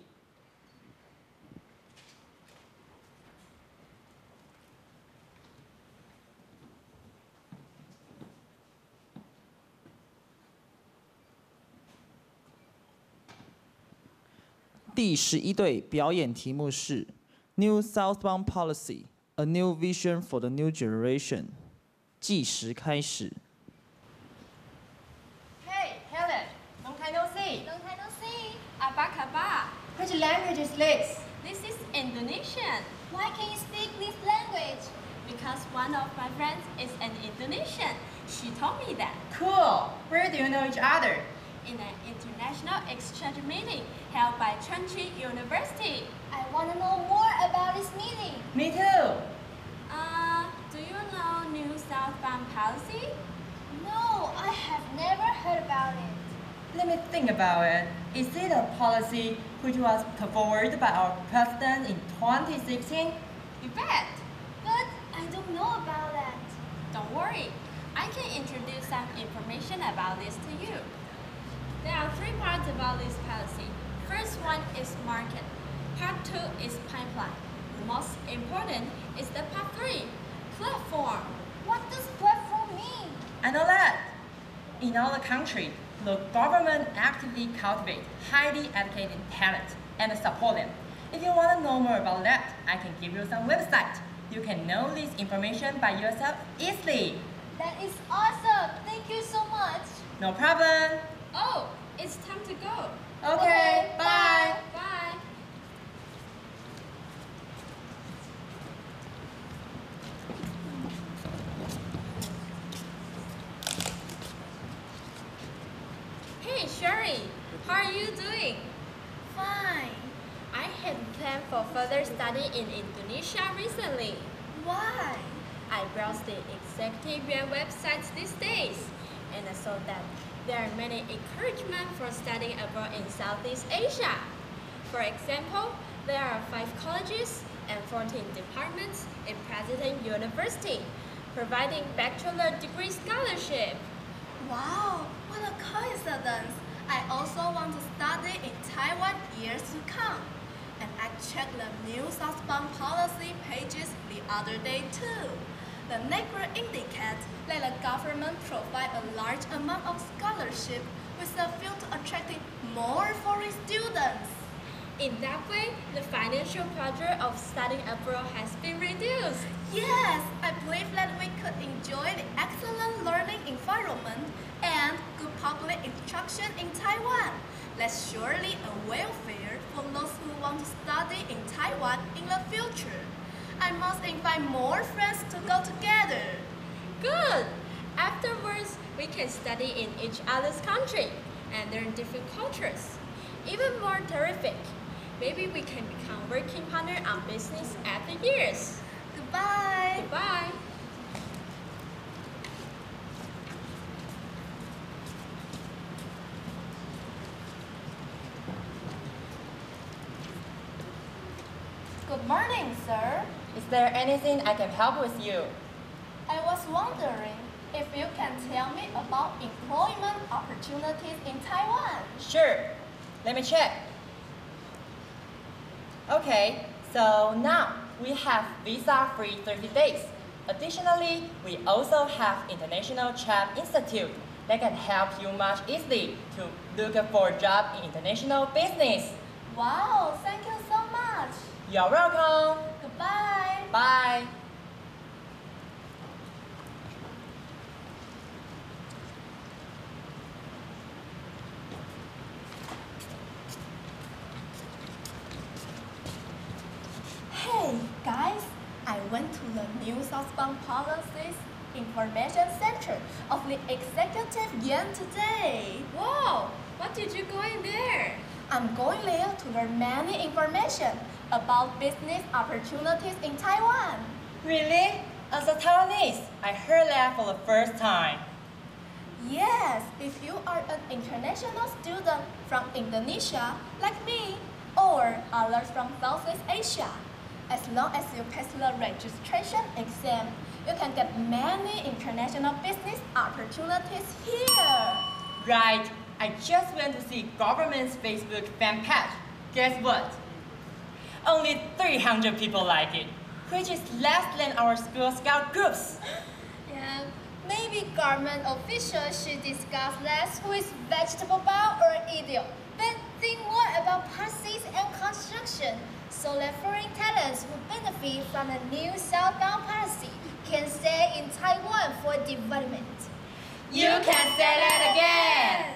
第11队表演题目是 New Southbound Policy: A New Vision for the New Generation。计时开始。 Hey, Helen, long time no see. Long time no see. Apa kabar? Which language is this? This is Indonesian. Why can you speak this language? Because one of my friends is an Indonesian. She told me that. Cool. Where do you know each other? In an international exchange meeting held by Chunchi University. I want to know more about this meeting. Me too. Do you know New Southbound Policy? No, I have never heard about it. Let me think about it. Is it a policy which was put forward by our president in 2016? You bet. But I don't know about that. Don't worry. I can introduce some information about this to you. There are 3 parts about this policy. First one is market. Part 2 is pipeline. The most important is the part 3, platform. What does platform mean? I know that. In our country, the government actively cultivates highly educated talent and support them. If you want to know more about that, I can give you some website. You can know this information by yourself easily. That is awesome. Thank you so much. No problem. Oh, it's time to go. Okay, bye. Bye. Hey, Sherry, how are you doing? Fine. I had planned for further study in Indonesia recently. Why? I browsed the Executive Yuan websites these days, and I saw that there are many encouragement for studying abroad in Southeast Asia. For example, there are 5 colleges and 14 departments in President University, providing bachelor degree scholarship. Wow, what a coincidence! I also want to study in Taiwan years to come. And I checked the new Southbound Policy pages the other day too. The number indicates that the government provides a large amount of scholarship with a view to attracting more foreign students. In that way, the financial pressure of studying abroad has been reduced. Yes, I believe that we could enjoy the excellent learning environment and good public instruction in Taiwan. That's surely a welfare for those who want to study in Taiwan in the future. I must invite more friends to go together. Good! Afterwards, we can study in each other's country and learn different cultures. Even more terrific, maybe we can become working partner on business after years. Goodbye! Goodbye! Good morning, sir. Is there anything I can help with you? I was wondering if you can tell me about employment opportunities in Taiwan. Sure. Let me check. Okay, so now we have visa-free 30 days. Additionally, we also have International Chat Institute that can help you much easily to look for a job in international business. Wow, thank you so much. You're welcome. Goodbye. Bye. Hey, guys, I went to the new Southbound Policies Information Center of the Executive Yuan today. Wow, what did you go in there? I'm going there to learn many information about business opportunities in Taiwan. Really? As a Taiwanese, I heard that for the first time. Yes, if you are an international student from Indonesia, like me, or others from Southeast Asia, as long as you pass the registration exam, you can get many international business opportunities here. Right. I just went to see government's Facebook fan page. Guess what? Only 300 people like it, which is less than our school scout groups. Yeah, maybe government officials should discuss less who is vegetable bound or idiot, but think more about about policies and construction, so that foreign talents who benefit from the new southbound policy can stay in Taiwan for development. You can say that again.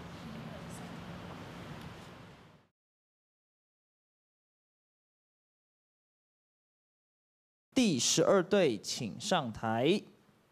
第12队请上台。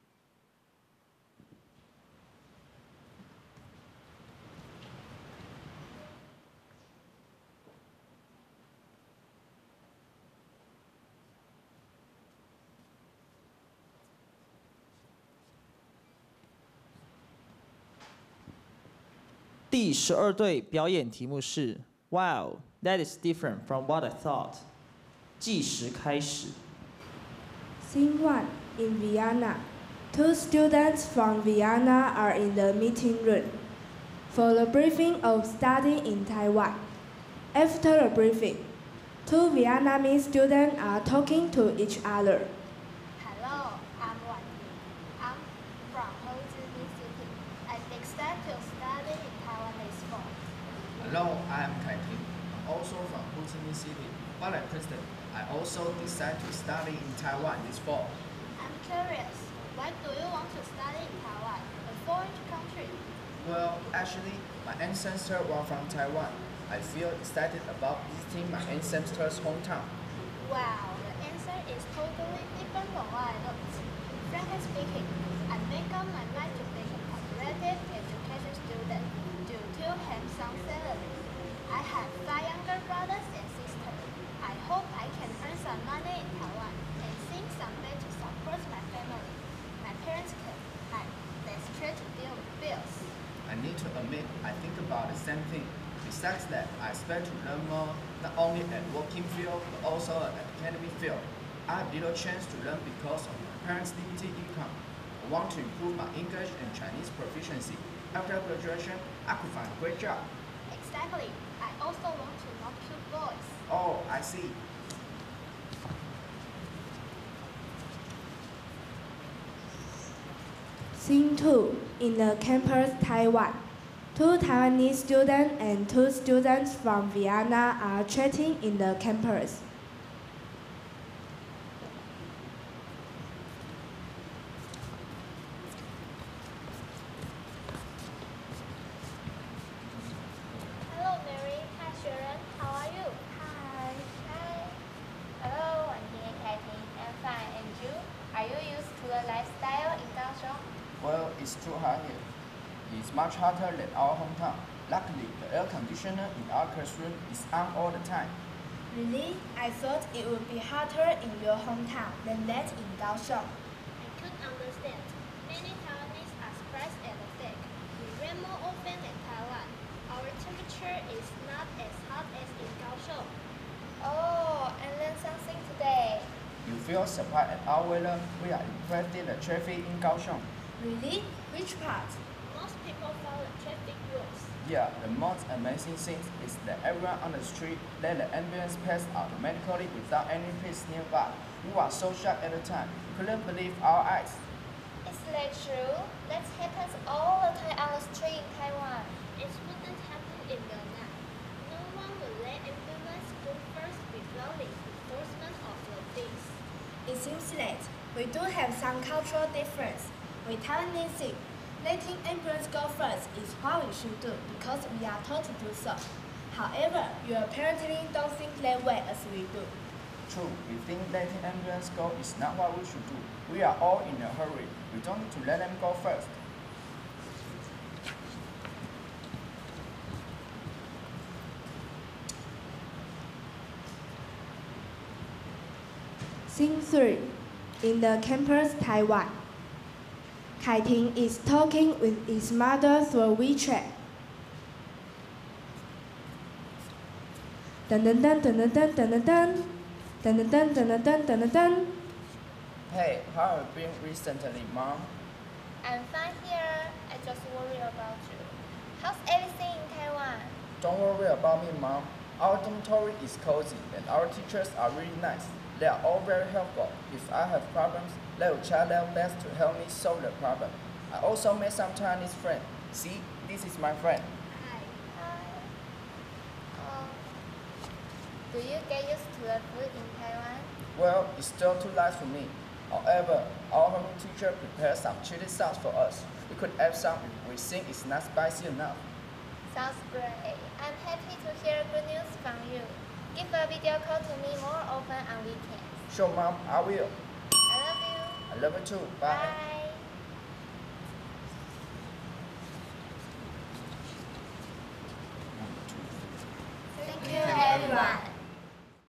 第12队表演题目是 Wow, that is different from what I thought. 计时开始。 Scene 1 in Vienna. Two students from Vienna are in the meeting room for the briefing of study in Taiwan. After the briefing, two Vietnamese students are talking to each other. Hello, I'm Wan Yi. I'm from Ho Chi Minh City. I expect to study in Taiwan this fall. Hello, I'm Kai Ting. I'm also from Ho Chi Minh City. But at present, I also decide to study in Taiwan this fall. I'm curious, why do you want to study in Taiwan, a foreign country? Well, actually, my ancestors were from Taiwan. I feel excited about visiting my ancestors' hometown. Wow, the answer is totally different from what I thought. Frankly speaking, I make up my mind to be a comparative education student due to handsome salary. I have 5 younger brothers and sisters. I hope I can earn some money in Taiwan and sing someday to support my family. My parents can have less stress to deal with bills. I need to admit, I think about the same thing. Besides that, I expect to learn more, not only at working field, but also at academic field. I have little chance to learn because of my parents' limited income. I want to improve my English and Chinese proficiency. After graduation, I could find a great job. Exactly. I also want to not cute boys. Oh, I see. Scene 2 in the campus Taiwan. Two Taiwanese students and two students from Vienna are chatting in the campus. Hello, Mary. Hi, Sharon. How are you? Hi. Hi. Hello, I'm here, Katie. I'm fine. And you? Are you used to the lifestyle in Kaohsiung? Well, it's too hot here. It's much hotter than our hometown. Luckily, the air conditioner in our classroom is on all the time. Really? I thought it would be hotter in your hometown than that in Kaohsiung. I could understand. Many Taiwanese are surprised at the fact we rain more often than Taiwan. Our temperature is not as hot as in Kaohsiung. Oh, I learned something today. You feel surprised at our weather? We are impressed at the traffic in Kaohsiung. Really? Which part? Most people follow the traffic rules. Yeah, the most amazing thing is that everyone on the street let the ambulance pass automatically without any police nearby. We were so shocked at the time, couldn't believe our eyes. Is that true? That happens all the time on the street in Taiwan. It wouldn't happen in Vietnam. No one will let ambulance go first without the enforcement of the police. It seems that we do have some cultural difference. We Taiwanese think letting ambulance go first is what we should do because we are taught to do so. However, you apparently don't think that way as we do. True, we think letting ambulance go is not what we should do. We are all in a hurry. We don't need to let them go first. Scene 3 in the campus Taiwan. Kai Ting is talking with his mother through WeChat. Dun dun dun dun dun dun dun dun dun dun dun dun dun dun dun. Hey, how have you been recently, Mom? I'm fine here. I just worry about you. How's everything in Taiwan? Don't worry about me, Mom. Our dormitory is cozy and our teachers are really nice. They are all very helpful. If I have problems, they will try their best to help me solve the problem. I also made some Chinese friends. See, this is my friend. Hi. Do you get used to the food in Taiwan? Well, it's still too light for me. However, our home teacher prepared some chili sauce for us. We could add some if we think it's not spicy enough. Sounds great. I'm happy to hear good news from you. Give a video call to me more often on weekends. Sure, Mom, I will. I love you. I love you too. Bye. Bye.